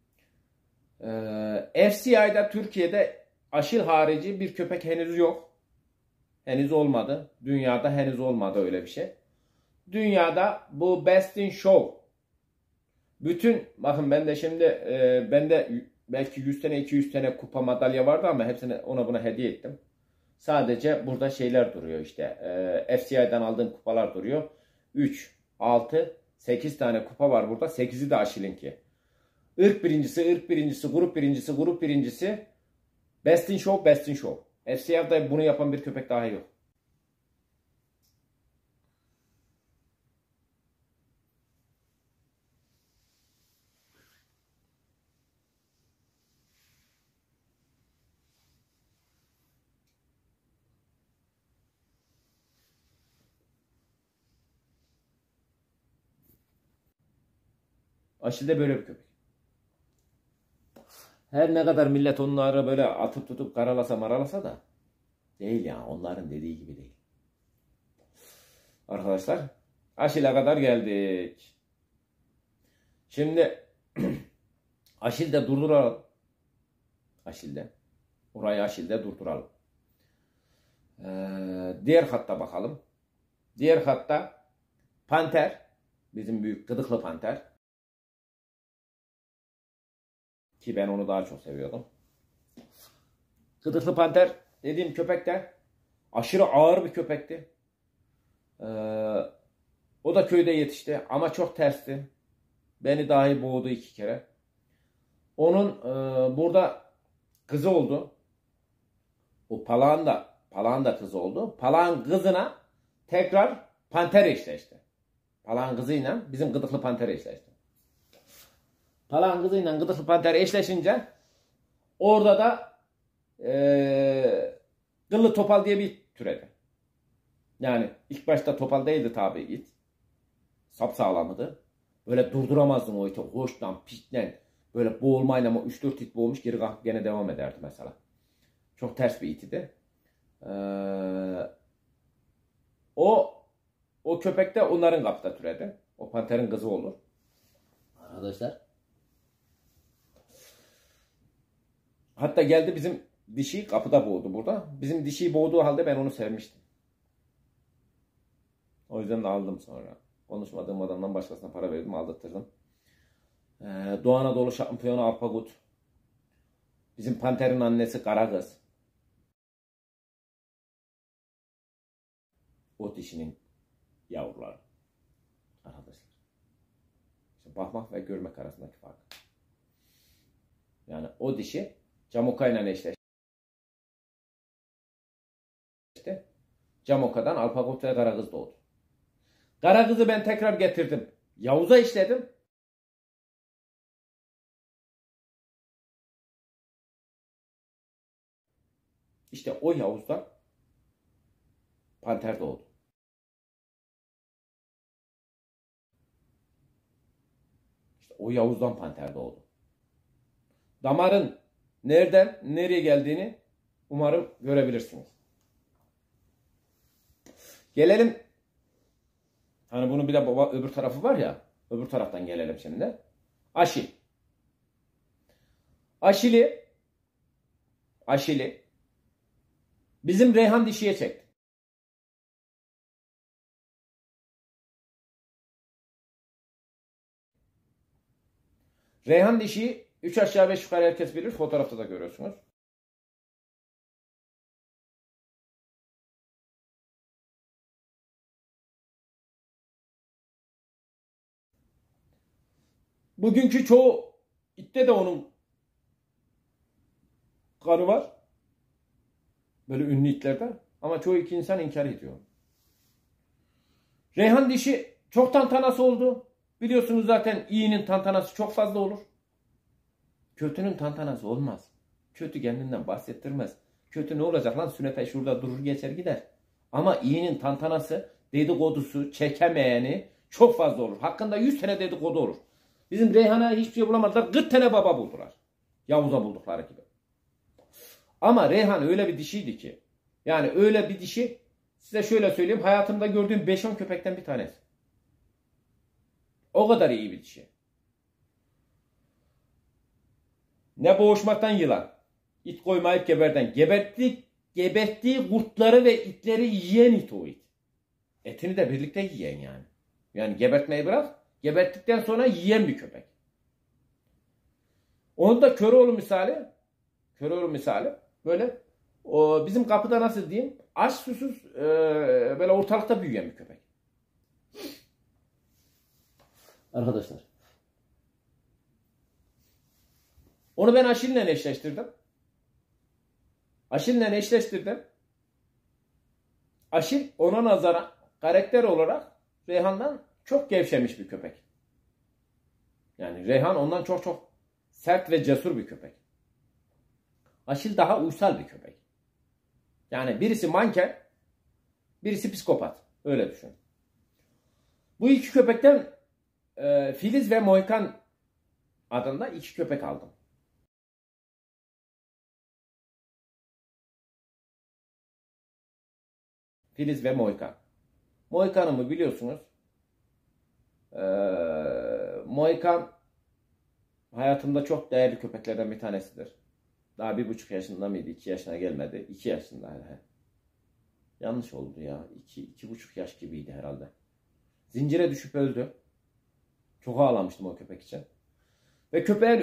FCI'da Türkiye'de Aşil harici bir köpek henüz yok. Henüz olmadı. Dünyada henüz olmadı öyle bir şey. Dünyada bu Best in Show. Bütün, bakın ben de şimdi bende belki 100 tane 200 tane kupa madalya vardı ama hepsini ona buna hediye ettim. Sadece burada şeyler duruyor işte. FCI'den aldığım kupalar duruyor. 3, 6, 8 tane kupa var burada. 8'i de Aşil'inki. Irk birincisi, grup birincisi. Best in Show. FCI'de bunu yapan bir köpek daha yok. Aşil de böyle bir köpek. Her ne kadar millet onları böyle atıp tutup karalasa maralasa da değil ya. Onların dediği gibi değil. Arkadaşlar Aşil'e kadar geldik. Şimdi Aşil'de durduralım. Orayı Aşil'de durduralım. Diğer hatta bakalım. Diğer hatta Panter. Bizim büyük gıdıklı Panter. Ki ben onu daha çok seviyordum. Gıdıklı Panter dediğim köpek de aşırı ağır bir köpekti. O da köyde yetişti ama çok tersti. Beni dahi boğdu 2 kere. Onun burada kızı oldu. O Palağın da kızı oldu. Palağın kızına tekrar panter eşleşti. Palağın kızıyla bizim gıdıklı panter eşleşti. Palağın kızıyla gıdıklı panter eşleşince orada da kıllı topal diye bir türedi. Yani ilk başta topal değildi tabi it. Sapsağlamıdı. Böyle durduramazdım o iti. Hoştan, pitten, böyle boğulmayla ama 3-4 it boğulmuş geri kalkıp gene devam ederdi mesela. Çok ters bir itidi. O köpek de onların kapıda türedi. O panterin kızı olur. Arkadaşlar. Hatta geldi bizim dişi kapıda boğdu burada. Bizim dişiyi boğduğu halde ben onu sevmiştim. O yüzden de aldım sonra. Konuşmadığım adamdan başkasına para verdim, aldırttırdım. Doğu Anadolu şampiyonu Alpagut. Bizim panterin annesi Karagöz. O dişinin yavruları. Arkadaşlar. İşte bakmak ve görmek arasındaki fark. Yani o dişi Camoka ile eşleşti. Camoka'dan Alpagut ve Karagöz doğdu. Karagöz'ü ben tekrar getirdim. Yavuz'a işledim. İşte o Yavuz'dan panter doğdu. İşte o Yavuz'dan panter doğdu. Damarın nereden nereye geldiğini umarım görebilirsiniz. Gelelim. Hani bunun bir de baba öbür tarafı var ya. Öbür taraftan gelelim şimdi. Aşil. Aşili bizim Reyhan dişiye çekti. Reyhan dişiyi 3 aşağı 5 yukarı herkes bilir. Fotoğrafta da görüyorsunuz. Bugünkü çoğu itte de onun kanı var. Böyle ünlü itlerde. Ama çoğu iki insan inkar ediyor. Reyhan dişi çok tantanası oldu. Biliyorsunuz zaten iyinin tantanası çok fazla olur. Kötünün tantanası olmaz. Kötü kendinden bahsettirmez. Kötü ne olacak lan, sünnete şurada durur geçer gider. Ama iyinin tantanası, dedikodusu, çekemeyeni çok fazla olur. Hakkında 100 tane dedikodu olur. Bizim Reyhan'a hiçbir şey bulamadılar. 40 tane baba buldular. Yavuz'a buldukları gibi. Ama Reyhan öyle bir dişiydi ki. Yani öyle bir dişi, size şöyle söyleyeyim, hayatımda gördüğüm 5-10 köpekten bir tanesi. O kadar iyi bir dişi. Ne boğuşmaktan yılan. İt koymayıp geberden. Geberttiği kurtları ve itleri yiyen it o it. Etini de birlikte yiyen yani. Yani gebertmeyi bırak. Geberttikten sonra yiyen bir köpek. Onun da Köroğlu misali böyle o bizim kapıda nasıl diyeyim, aç susuz böyle ortalıkta büyüyen bir köpek. Arkadaşlar. Onu ben Aşil'le eşleştirdim. Aşil ona nazaran karakter olarak Reyhan'dan çok gevşemiş bir köpek. Yani Reyhan ondan çok sert ve cesur bir köpek. Aşil daha uysal bir köpek. Yani birisi manken, birisi psikopat. Öyle düşün. Bu iki köpekten Filiz ve Mohikan adında iki köpek aldım. Filiz ve Mohikan. Mohikan'ımı biliyorsunuz. Mohikan hayatımda çok değerli köpeklerden bir tanesidir. Daha 1,5 yaşında mıydı? 2 yaşına gelmedi. 2 yaşında. Yanlış oldu ya. 2,5 yaş gibiydi herhalde. Zincire düşüp öldü. Çok ağlamıştım o köpek için. Ve köpeğin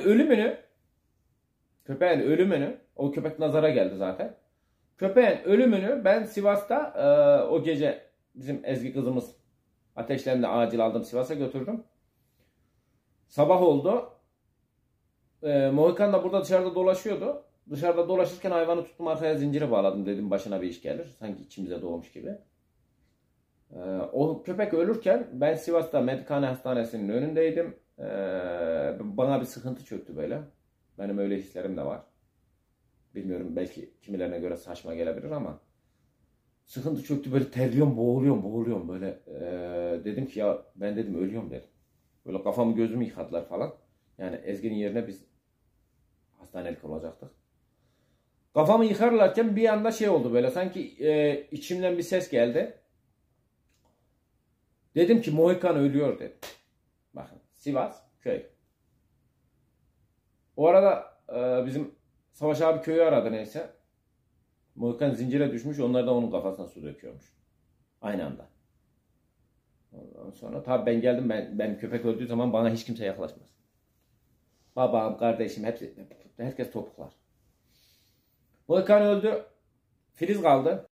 ölümünü, o köpek nazara geldi zaten. Köpeğin ölümünü ben Sivas'ta o gece bizim Ezgi kızımız ateşlendi, acil aldım Sivas'a götürdüm. Sabah oldu. Mohikan da burada dışarıda dolaşıyordu. Dışarıda dolaşırken hayvanı tuttum, arkaya zincire bağladım, dedim başına bir iş gelir. Sanki içimize doğmuş gibi. O köpek ölürken ben Sivas'ta Medikhane Hastanesi'nin önündeydim. Bana bir sıkıntı çöktü böyle. Benim öyle hislerim de var. Bilmiyorum, belki kimilerine göre saçma gelebilir ama sıkıntı çöktü, böyle terliyorum, boğuluyorum böyle. Dedim ki ya ben dedim ölüyorum dedim. Böyle kafamı gözümü yıkadılar falan. Yani Ezgi'nin yerine biz hastanelik olacaktık. Kafamı yıkarlarken bir anda şey oldu böyle, sanki içimden bir ses geldi. Dedim ki Mohikan ölüyor dedim. Bakın, Sivas köy. O arada bizim Savaş abi köyü aradı neyse. Mohikan zincire düşmüş, onlar da onun kafasına su döküyormuş. Aynı anda. Ondan sonra tabii ben geldim, ben köpek öldüğü zaman bana hiç kimse yaklaşmaz. Babam, kardeşim, herkes topuklar. Mohikan öldü. Filiz kaldı.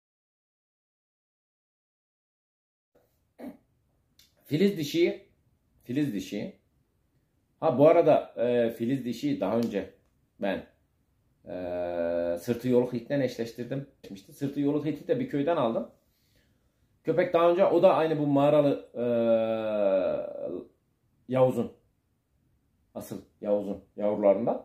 Filiz dişi. Ha bu arada Filiz dişi daha önce ben sırtı yoluk itten eşleştirdim. Sırtı yoluk iti de bir köyden aldım. Köpek daha önce, o da aynı bu mağaralı Yavuz'un. Asıl Yavuz'un yavrularından.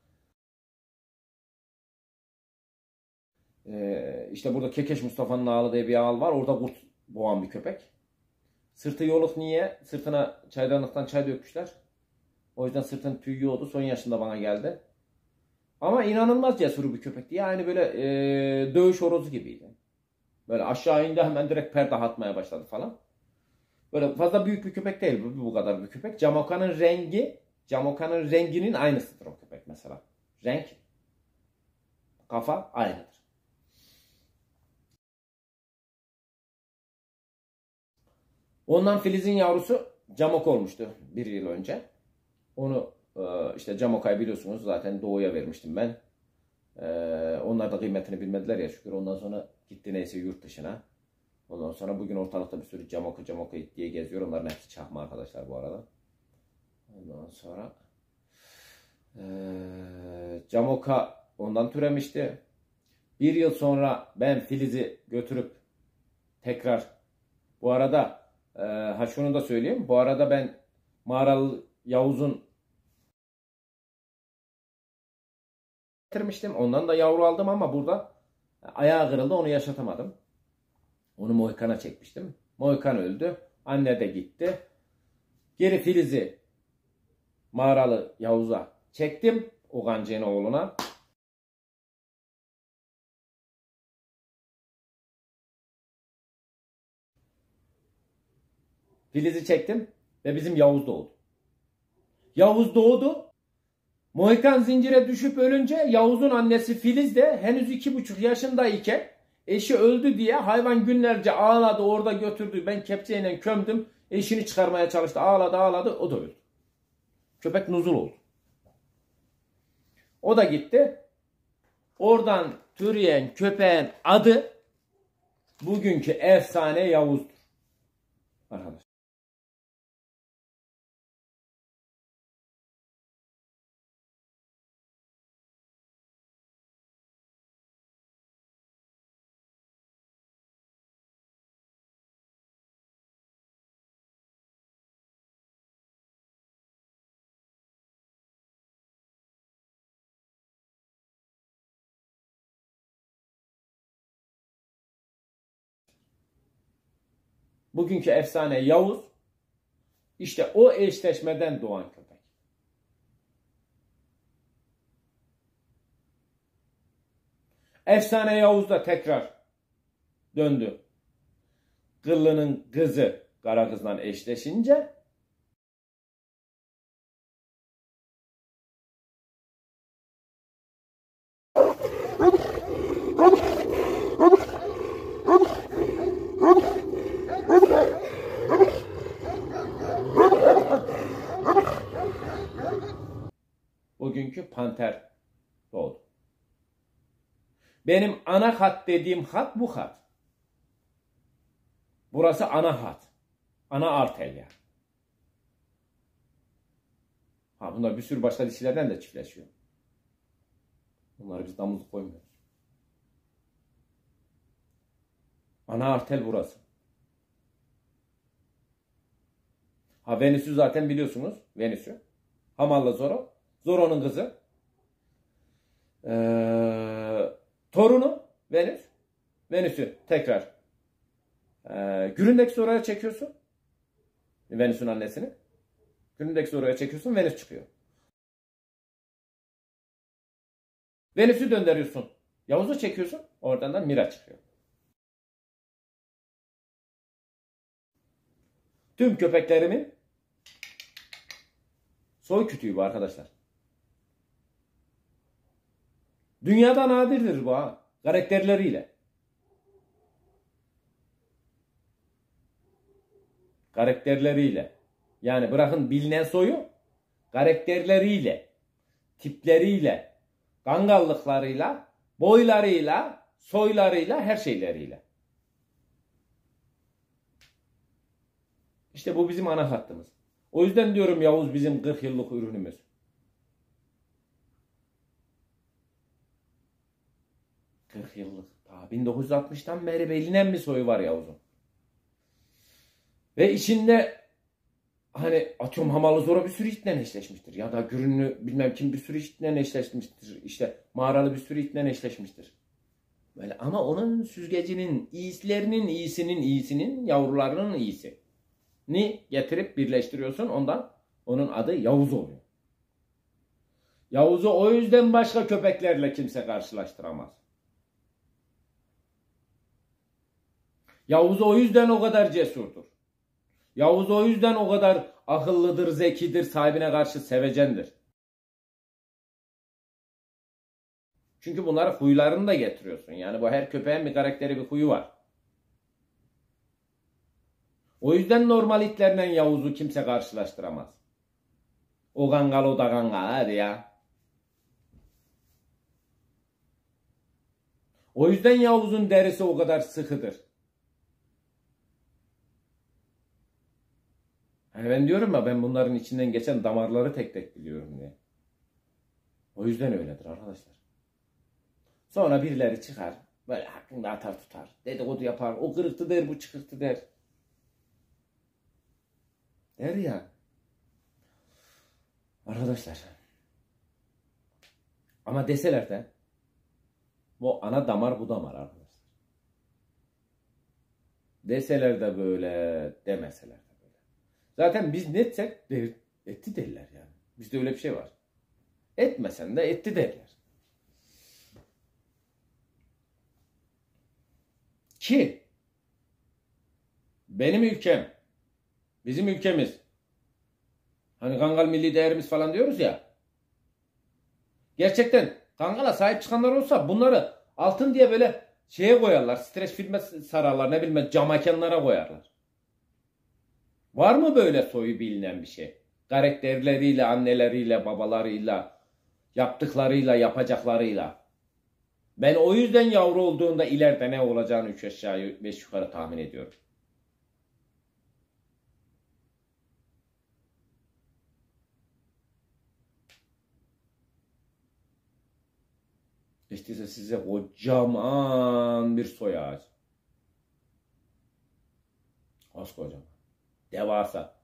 İşte burada Kekeş Mustafa'nın ağlı diye bir ağıl var. Orada kurt boğan bir köpek. Sırtı yoluk niye? Sırtına çaydanlıktan çay dökmüşler. O yüzden sırtın tüyü yoğdu. Son yaşında bana geldi. Ama inanılmaz cesur bir köpekti. Yani böyle dövüş horozu gibiydi. Böyle aşağı indi, hemen direkt perde atmaya başladı falan. Böyle fazla büyük bir köpek değil. Bu kadar bir köpek. Camoka'nın renginin aynısıdır o köpek mesela. Renk, kafa aynıdır. Ondan Filiz'in yavrusu Camok olmuştu 1 yıl önce. Onu işte Camoka'yı biliyorsunuz zaten, Doğu'ya vermiştim ben. Onlar da kıymetini bilmediler ya şükür. Ondan sonra gitti neyse yurt dışına. Ondan sonra bugün ortalıkta bir sürü Camoka diye geziyor. Onların hepsi çakma arkadaşlar bu arada. Ondan sonra Camoka ondan türemişti. 1 yıl sonra ben Filiz'i götürüp tekrar, bu arada şunu da söyleyeyim. Bu arada ben Mağaralı Yavuz'un getirmiştim. Ondan da yavru aldım ama burada ayağı kırıldı. Onu yaşatamadım. Onu Mohikan'a çekmiştim. Mohikan öldü. Anne de gitti. Geri Filiz'i Mağaralı Yavuz'a çektim. Ogancı'nın oğluna. Filiz'i çektim ve bizim Yavuz doğdu. Yavuz doğdu. Mohikan zincire düşüp ölünce Yavuz'un annesi Filiz de henüz 2,5 yaşındayken eşi öldü diye hayvan günlerce ağladı, orada götürdü. Ben kepçeyle kömdüm. Eşini çıkarmaya çalıştı. Ağladı. O da öldü. Köpek nuzul oldu. O da gitti. Oradan türeyen köpeğin adı bugünkü efsane Yavuz'dur. Arkadaşlar. Bugünkü efsane Yavuz, işte o eşleşmeden doğan köpek. Efsane Yavuz da tekrar döndü. Kıllı'nın kızı Kara Kız'la eşleşince bugünkü Panter doğdu. Benim ana hat dediğim hat bu hat. Burası ana hat. Ana arter yani. Ha bunlar bir sürü başka dişilerden de çiftleşiyor. Bunları biz damızlık koymuyoruz. Ana artel burası. Ha Venüs'ü zaten biliyorsunuz. Venüs'ü. Hamal'la Zoro. Zoro'nun kızı. Torunu Venüs. Venüs'ü tekrar Gürün'deki Zoro'ya çekiyorsun. Venüs'ün annesini. Gürün'deki Zoro'ya çekiyorsun. Venüs çıkıyor. Venüs'ü döndürüyorsun. Yavuz'u çekiyorsun. Oradan da Mira çıkıyor. Tüm köpeklerimin soy kütüğü bu arkadaşlar. Dünyada nadirdir bu ha. Karakterleriyle. Karakterleriyle. Yani bırakın bilinen soyu, karakterleriyle, tipleriyle, kangallıklarıyla, boylarıyla, soylarıyla, her şeyleriyle. İşte bu bizim ana hattımız. O yüzden diyorum Yavuz bizim 40 yıllık ürünümüz. Daha 1960'tan beri bilinen bir soyu var Yavuz'un. Ve içinde hani atıyorum Hamallı Zora bir sürü itle eşleşmiştir. Ya da Gürünlü bilmem kim bir sürü itle eşleşmiştir. İşte Mağaralı bir sürü itle eşleşmiştir. Böyle ama onun süzgecinin iyisilerinin iyisinin yavrularının iyisi. Ni getirip birleştiriyorsun, ondan onun adı Yavuz oluyor. Yavuz'u o yüzden başka köpeklerle kimse karşılaştıramaz. Yavuz o yüzden o kadar cesurdur. Yavuz o yüzden o kadar akıllıdır, zekidir, sahibine karşı sevecendir. Çünkü bunları huylarını da getiriyorsun. Yani bu her köpeğin bir karakteri, bir huyu var. O yüzden normal itlerle Yavuz'u kimse karşılaştıramaz. O gangal o da gangal hadi ya. O yüzden Yavuz'un derisi o kadar sıkıdır. Hani ben diyorum ya ben bunların içinden geçen damarları tek tek biliyorum diye. O yüzden öyledir arkadaşlar. Sonra birileri çıkar. Böyle hakkında atar tutar. Dedikodu yapar. O kırıktı der, bu çıkıktı der. Der ya. Arkadaşlar. Ama deseler de bu ana damar bu damar arkadaşlar. Deseler de böyle, demeseler de böyle. Zaten biz netsek etti derler yani. Bizde öyle bir şey var. Etmesen de etti derler. Ki benim ülkem, bizim ülkemiz, hani Kangal milli değerimiz falan diyoruz ya, gerçekten Kangal'a sahip çıkanlar olsa bunları altın diye böyle şeye koyarlar, streç filme sararlar, ne bileyim cam mekanlara koyarlar. Var mı böyle soyu bilinen bir şey? Karakterleriyle, anneleriyle, babalarıyla, yaptıklarıyla, yapacaklarıyla. Ben o yüzden yavru olduğunda ileride ne olacağını 3 aşağı 5 yukarı tahmin ediyorum. İşte size kocaman bir soy ağacı. Kocaman. Devasa.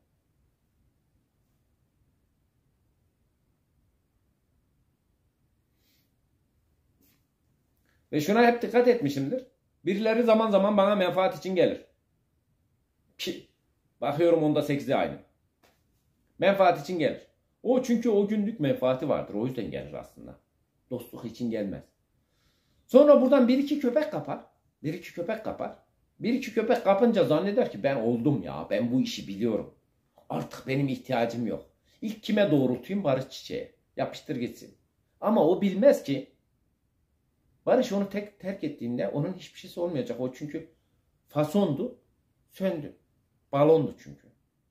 Ve şuna hep dikkat etmişimdir. Birileri zaman zaman bana menfaat için gelir. Ki bakıyorum onda 8'i aynı. Menfaat için gelir. O çünkü o günlük menfaati vardır. O yüzden gelir aslında. Dostluk için gelmez. Sonra buradan bir iki köpek kapar. Bir iki köpek kapar. Bir iki köpek kapınca zanneder ki ben oldum ya. Ben bu işi biliyorum. Artık benim ihtiyacım yok. İlk kime doğrultayım? Barış Çiçeğe. Yapıştır gitsin. Ama o bilmez ki Barış onu terk ettiğinde onun hiçbir şeysi olmayacak. O çünkü fasondu, söndü. Balondu çünkü.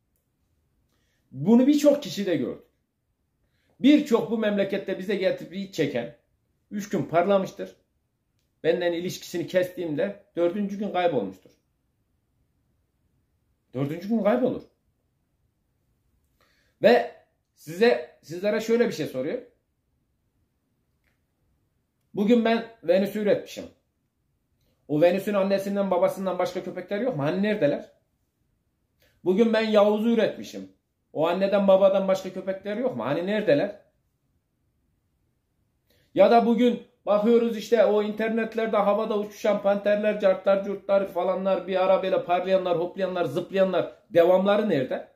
Bunu birçok kişi de gördü. Birçok bu memlekette bize getirip iç çeken 3 gün parlamıştır. Benden ilişkisini kestiğimde 4. gün kaybolmuştur. 4. gün kaybolur. Ve Sizlere şöyle bir şey soruyor. Bugün ben Venüs'ü üretmişim. O Venüs'ün annesinden babasından başka köpekler yok mu? Hani neredeler? Bugün ben Yavuz'u üretmişim. O anneden babadan başka köpekler yok mu? Hani neredeler? Ya da bugün bakıyoruz işte o internetlerde havada uçuşan panterler, cartlar, curtlar falanlar, bir ara böyle parlayanlar, hoplayanlar, zıplayanlar, devamları nerede?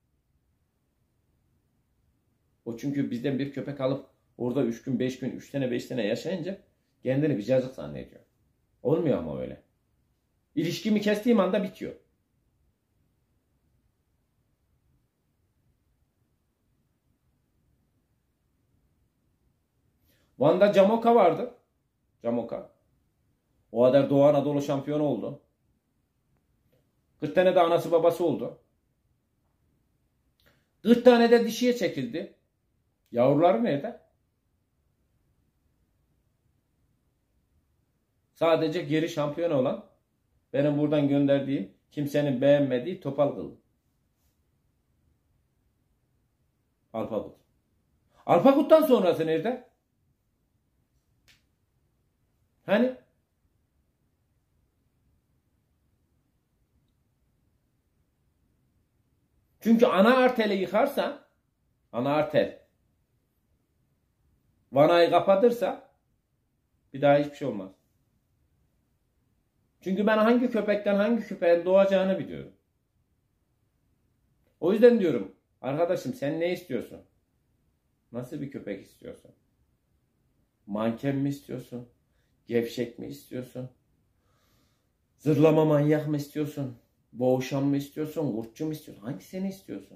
O çünkü bizden bir köpek alıp orada 3 gün, 5 gün, 3 sene, 5 sene yaşayınca kendini bir cazık zannediyor. Olmuyor ama öyle. İlişkimi kestiğim anda bitiyor. Van'da Camoka vardı. Camoka. O kadar Doğu Anadolu şampiyonu oldu. 40 tane de anası babası oldu. 40 tane de dişiye çekildi. Yavruları nerede? Sadece geri şampiyon olan benim buradan gönderdiğim kimsenin beğenmediği Topal Kıl. Alpakut. Alpakut'tan sonrası nerede? Hani? Çünkü ana arteri yıkarsan, ana arter vanayı kapatırsa bir daha hiçbir şey olmaz. Çünkü ben hangi köpekten hangi köpeğin doğacağını biliyorum. O yüzden diyorum, arkadaşım sen ne istiyorsun? Nasıl bir köpek istiyorsun? Manken mi istiyorsun? Gevşek mi istiyorsun? Zırlama manyak mı istiyorsun? Boğuşan mı istiyorsun? Kurtçu mu istiyorsun? Hangisini istiyorsun?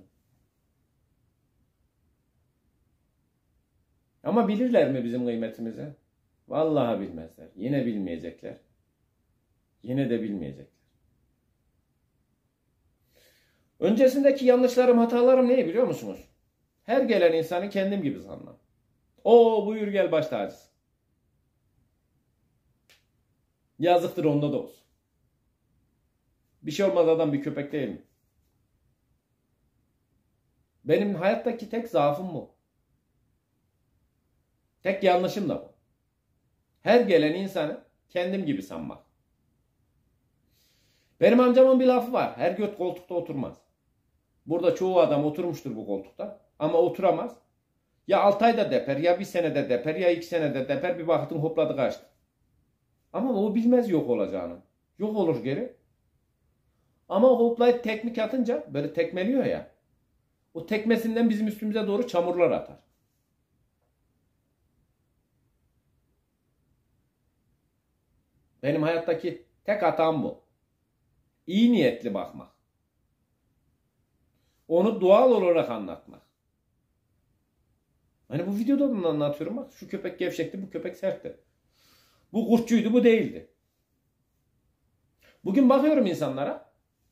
Ama bilirler mi bizim kıymetimizi? Vallahi bilmezler. Yine bilmeyecekler. Yine de bilmeyecekler. Öncesindeki yanlışlarım, hatalarım ne biliyor musunuz? Her gelen insanı kendim gibi sanmam. O buyur gel baş tacısın. Yazıktır onda da olsun. Bir şey olmaz adam bir köpek değil mi? Benim hayattaki tek zaafım bu. Tek yanlışım da bu. Her gelen insanı kendim gibi sanmak. Benim amcamın bir lafı var. Her göt koltukta oturmaz. Burada çoğu adam oturmuştur bu koltukta. Ama oturamaz. Ya 6 ayda deper, ya 1 senede deper, ya 2 senede deper. Bir baktın hopladı kaçtı. Ama o bilmez yok olacağını. Yok olur geri. Ama hoplayıp tekmik atınca böyle tekmeliyor ya. O tekmesinden bizim üstümüze doğru çamurlar atar. Benim hayattaki tek hatam bu. İyi niyetli bakmak. Onu doğal olarak anlatmak. Hani bu videoda da anlatıyorum bak. Şu köpek gevşekti, bu köpek sertti. Bu kurtçuydu, bu değildi. Bugün bakıyorum insanlara.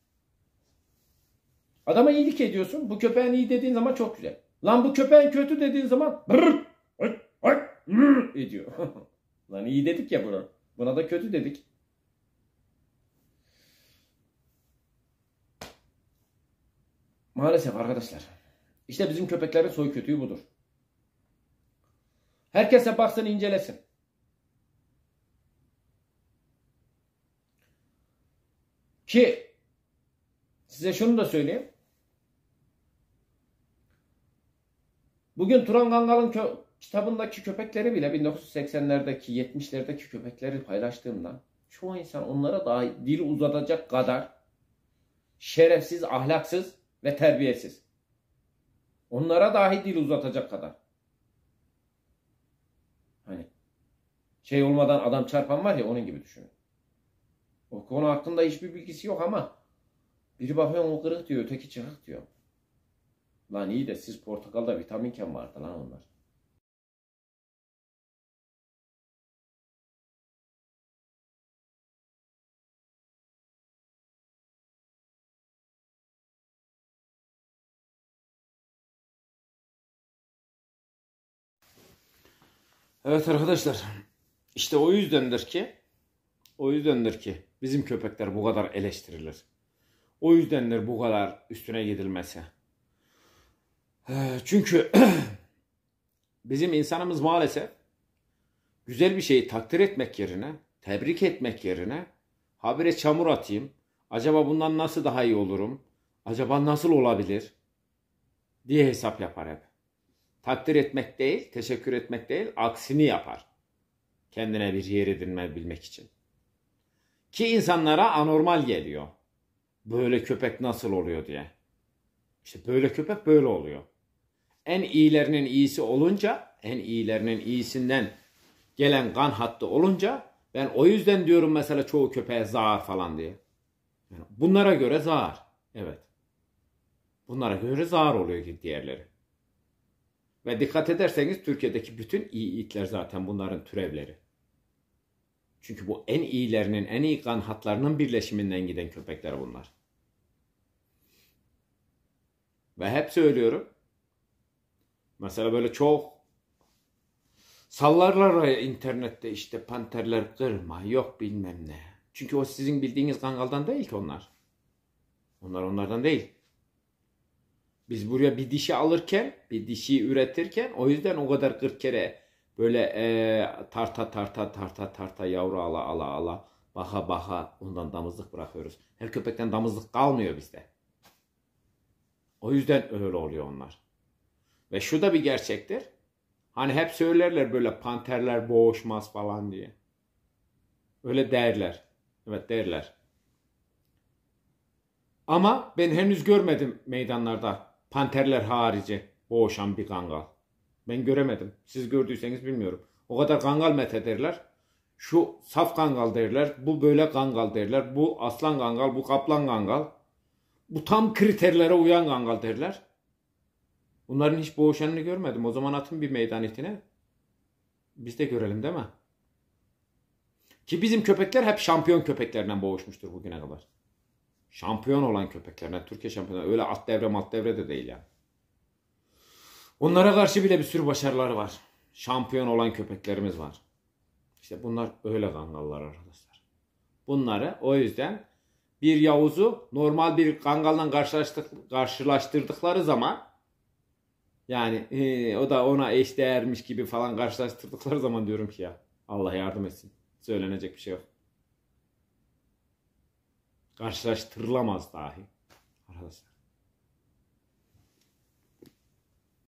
Adama iyilik ediyorsun. Bu köpeğin iyi dediğin zaman çok güzel. Lan bu köpeğin kötü dediğin zaman ediyor. Lan iyi dedik ya buna. Buna da kötü dedik. Maalesef arkadaşlar. İşte bizim köpeklerin soy kötüyü budur. Herkese baksın, incelesin. Ki size şunu da söyleyeyim. Bugün Turan Kangal'ın kitabındaki köpekleri bile 1980'lerdeki 70'lerdeki köpekleri paylaştığımda çoğu insan onlara daha dil uzatacak kadar şerefsiz, ahlaksız ve terbiyesiz. Onlara dahi dil uzatacak kadar. Hani şey olmadan adam çarpan var ya, onun gibi düşünün. O konu hakkında hiçbir bilgisi yok ama biri bakıyor o kırık diyor, öteki çıkık diyor. Lan iyi de siz portakalda vitaminken vardı lan onlar. Evet arkadaşlar. İşte o yüzdendir ki bizim köpekler bu kadar eleştirilir. O yüzdendir bu kadar üstüne gidilmesi. Çünkü bizim insanımız maalesef güzel bir şeyi takdir etmek yerine, tebrik etmek yerine habire çamur atayım. Acaba bundan nasıl daha iyi olurum? Acaba nasıl olabilir? Diye hesap yapar hep. Takdir etmek değil, teşekkür etmek değil, aksini yapar. Kendine bir yer edinmebilmek için. Ki insanlara anormal geliyor. Böyle köpek nasıl oluyor diye. İşte böyle köpek böyle oluyor. En iyilerinin iyisi olunca, en iyilerinin iyisinden gelen kan hattı olunca ben o yüzden diyorum mesela çoğu köpeğe zaar falan diye. Yani bunlara göre zaar. Evet. Bunlara göre zaar oluyor ki diğerleri. Ve dikkat ederseniz Türkiye'deki bütün iyi itler zaten bunların türevleri. Çünkü bu en iyilerinin, en iyi kan hatlarının birleşiminden giden köpekler bunlar. Ve hep söylüyorum. Mesela böyle çok sallarlar ya internette işte panterler kırma yok bilmem ne. Çünkü o sizin bildiğiniz kangaldan değil ki onlar. Onlar onlardan değil. Biz buraya bir dişi alırken, bir dişi üretirken o yüzden o kadar 40 kere böyle tarta yavru ala baka ondan damızlık bırakıyoruz. Her köpekten damızlık kalmıyor bizde. O yüzden öyle oluyor onlar. Ve şu da bir gerçektir. Hani hep söylerler böyle panterler boğuşmaz falan diye. Öyle derler. Evet derler. Ama ben henüz görmedim meydanlarda panterler harici boğuşan bir kangal. Ben göremedim. Siz gördüyseniz bilmiyorum. O kadar kangal methederler. Şu saf kangal derler. Bu böyle kangal derler. Bu aslan kangal, bu kaplan kangal. Bu tam kriterlere uyan kangal derler. Bunların hiç boğuşanını görmedim. O zaman atın bir meydan etine. Biz de görelim değil mi? Ki bizim köpekler hep şampiyon köpeklerinden boğuşmuştur bugüne kadar. Şampiyon olan köpeklerine, Türkiye şampiyonu. Öyle alt devre de değil yani. Onlara karşı bile bir sürü başarıları var. Şampiyon olan köpeklerimiz var. İşte bunlar öyle kangallar arkadaşlar. Bunları o yüzden bir Yavuz'u normal bir kangaldan karşılaştırdıkları zaman yani o da ona eşdeğermiş gibi falan karşılaştırdıkları zaman diyorum ki ya Allah yardım etsin. Söylenecek bir şey yok. Karşılaştırılamaz dahi arkadaşlar.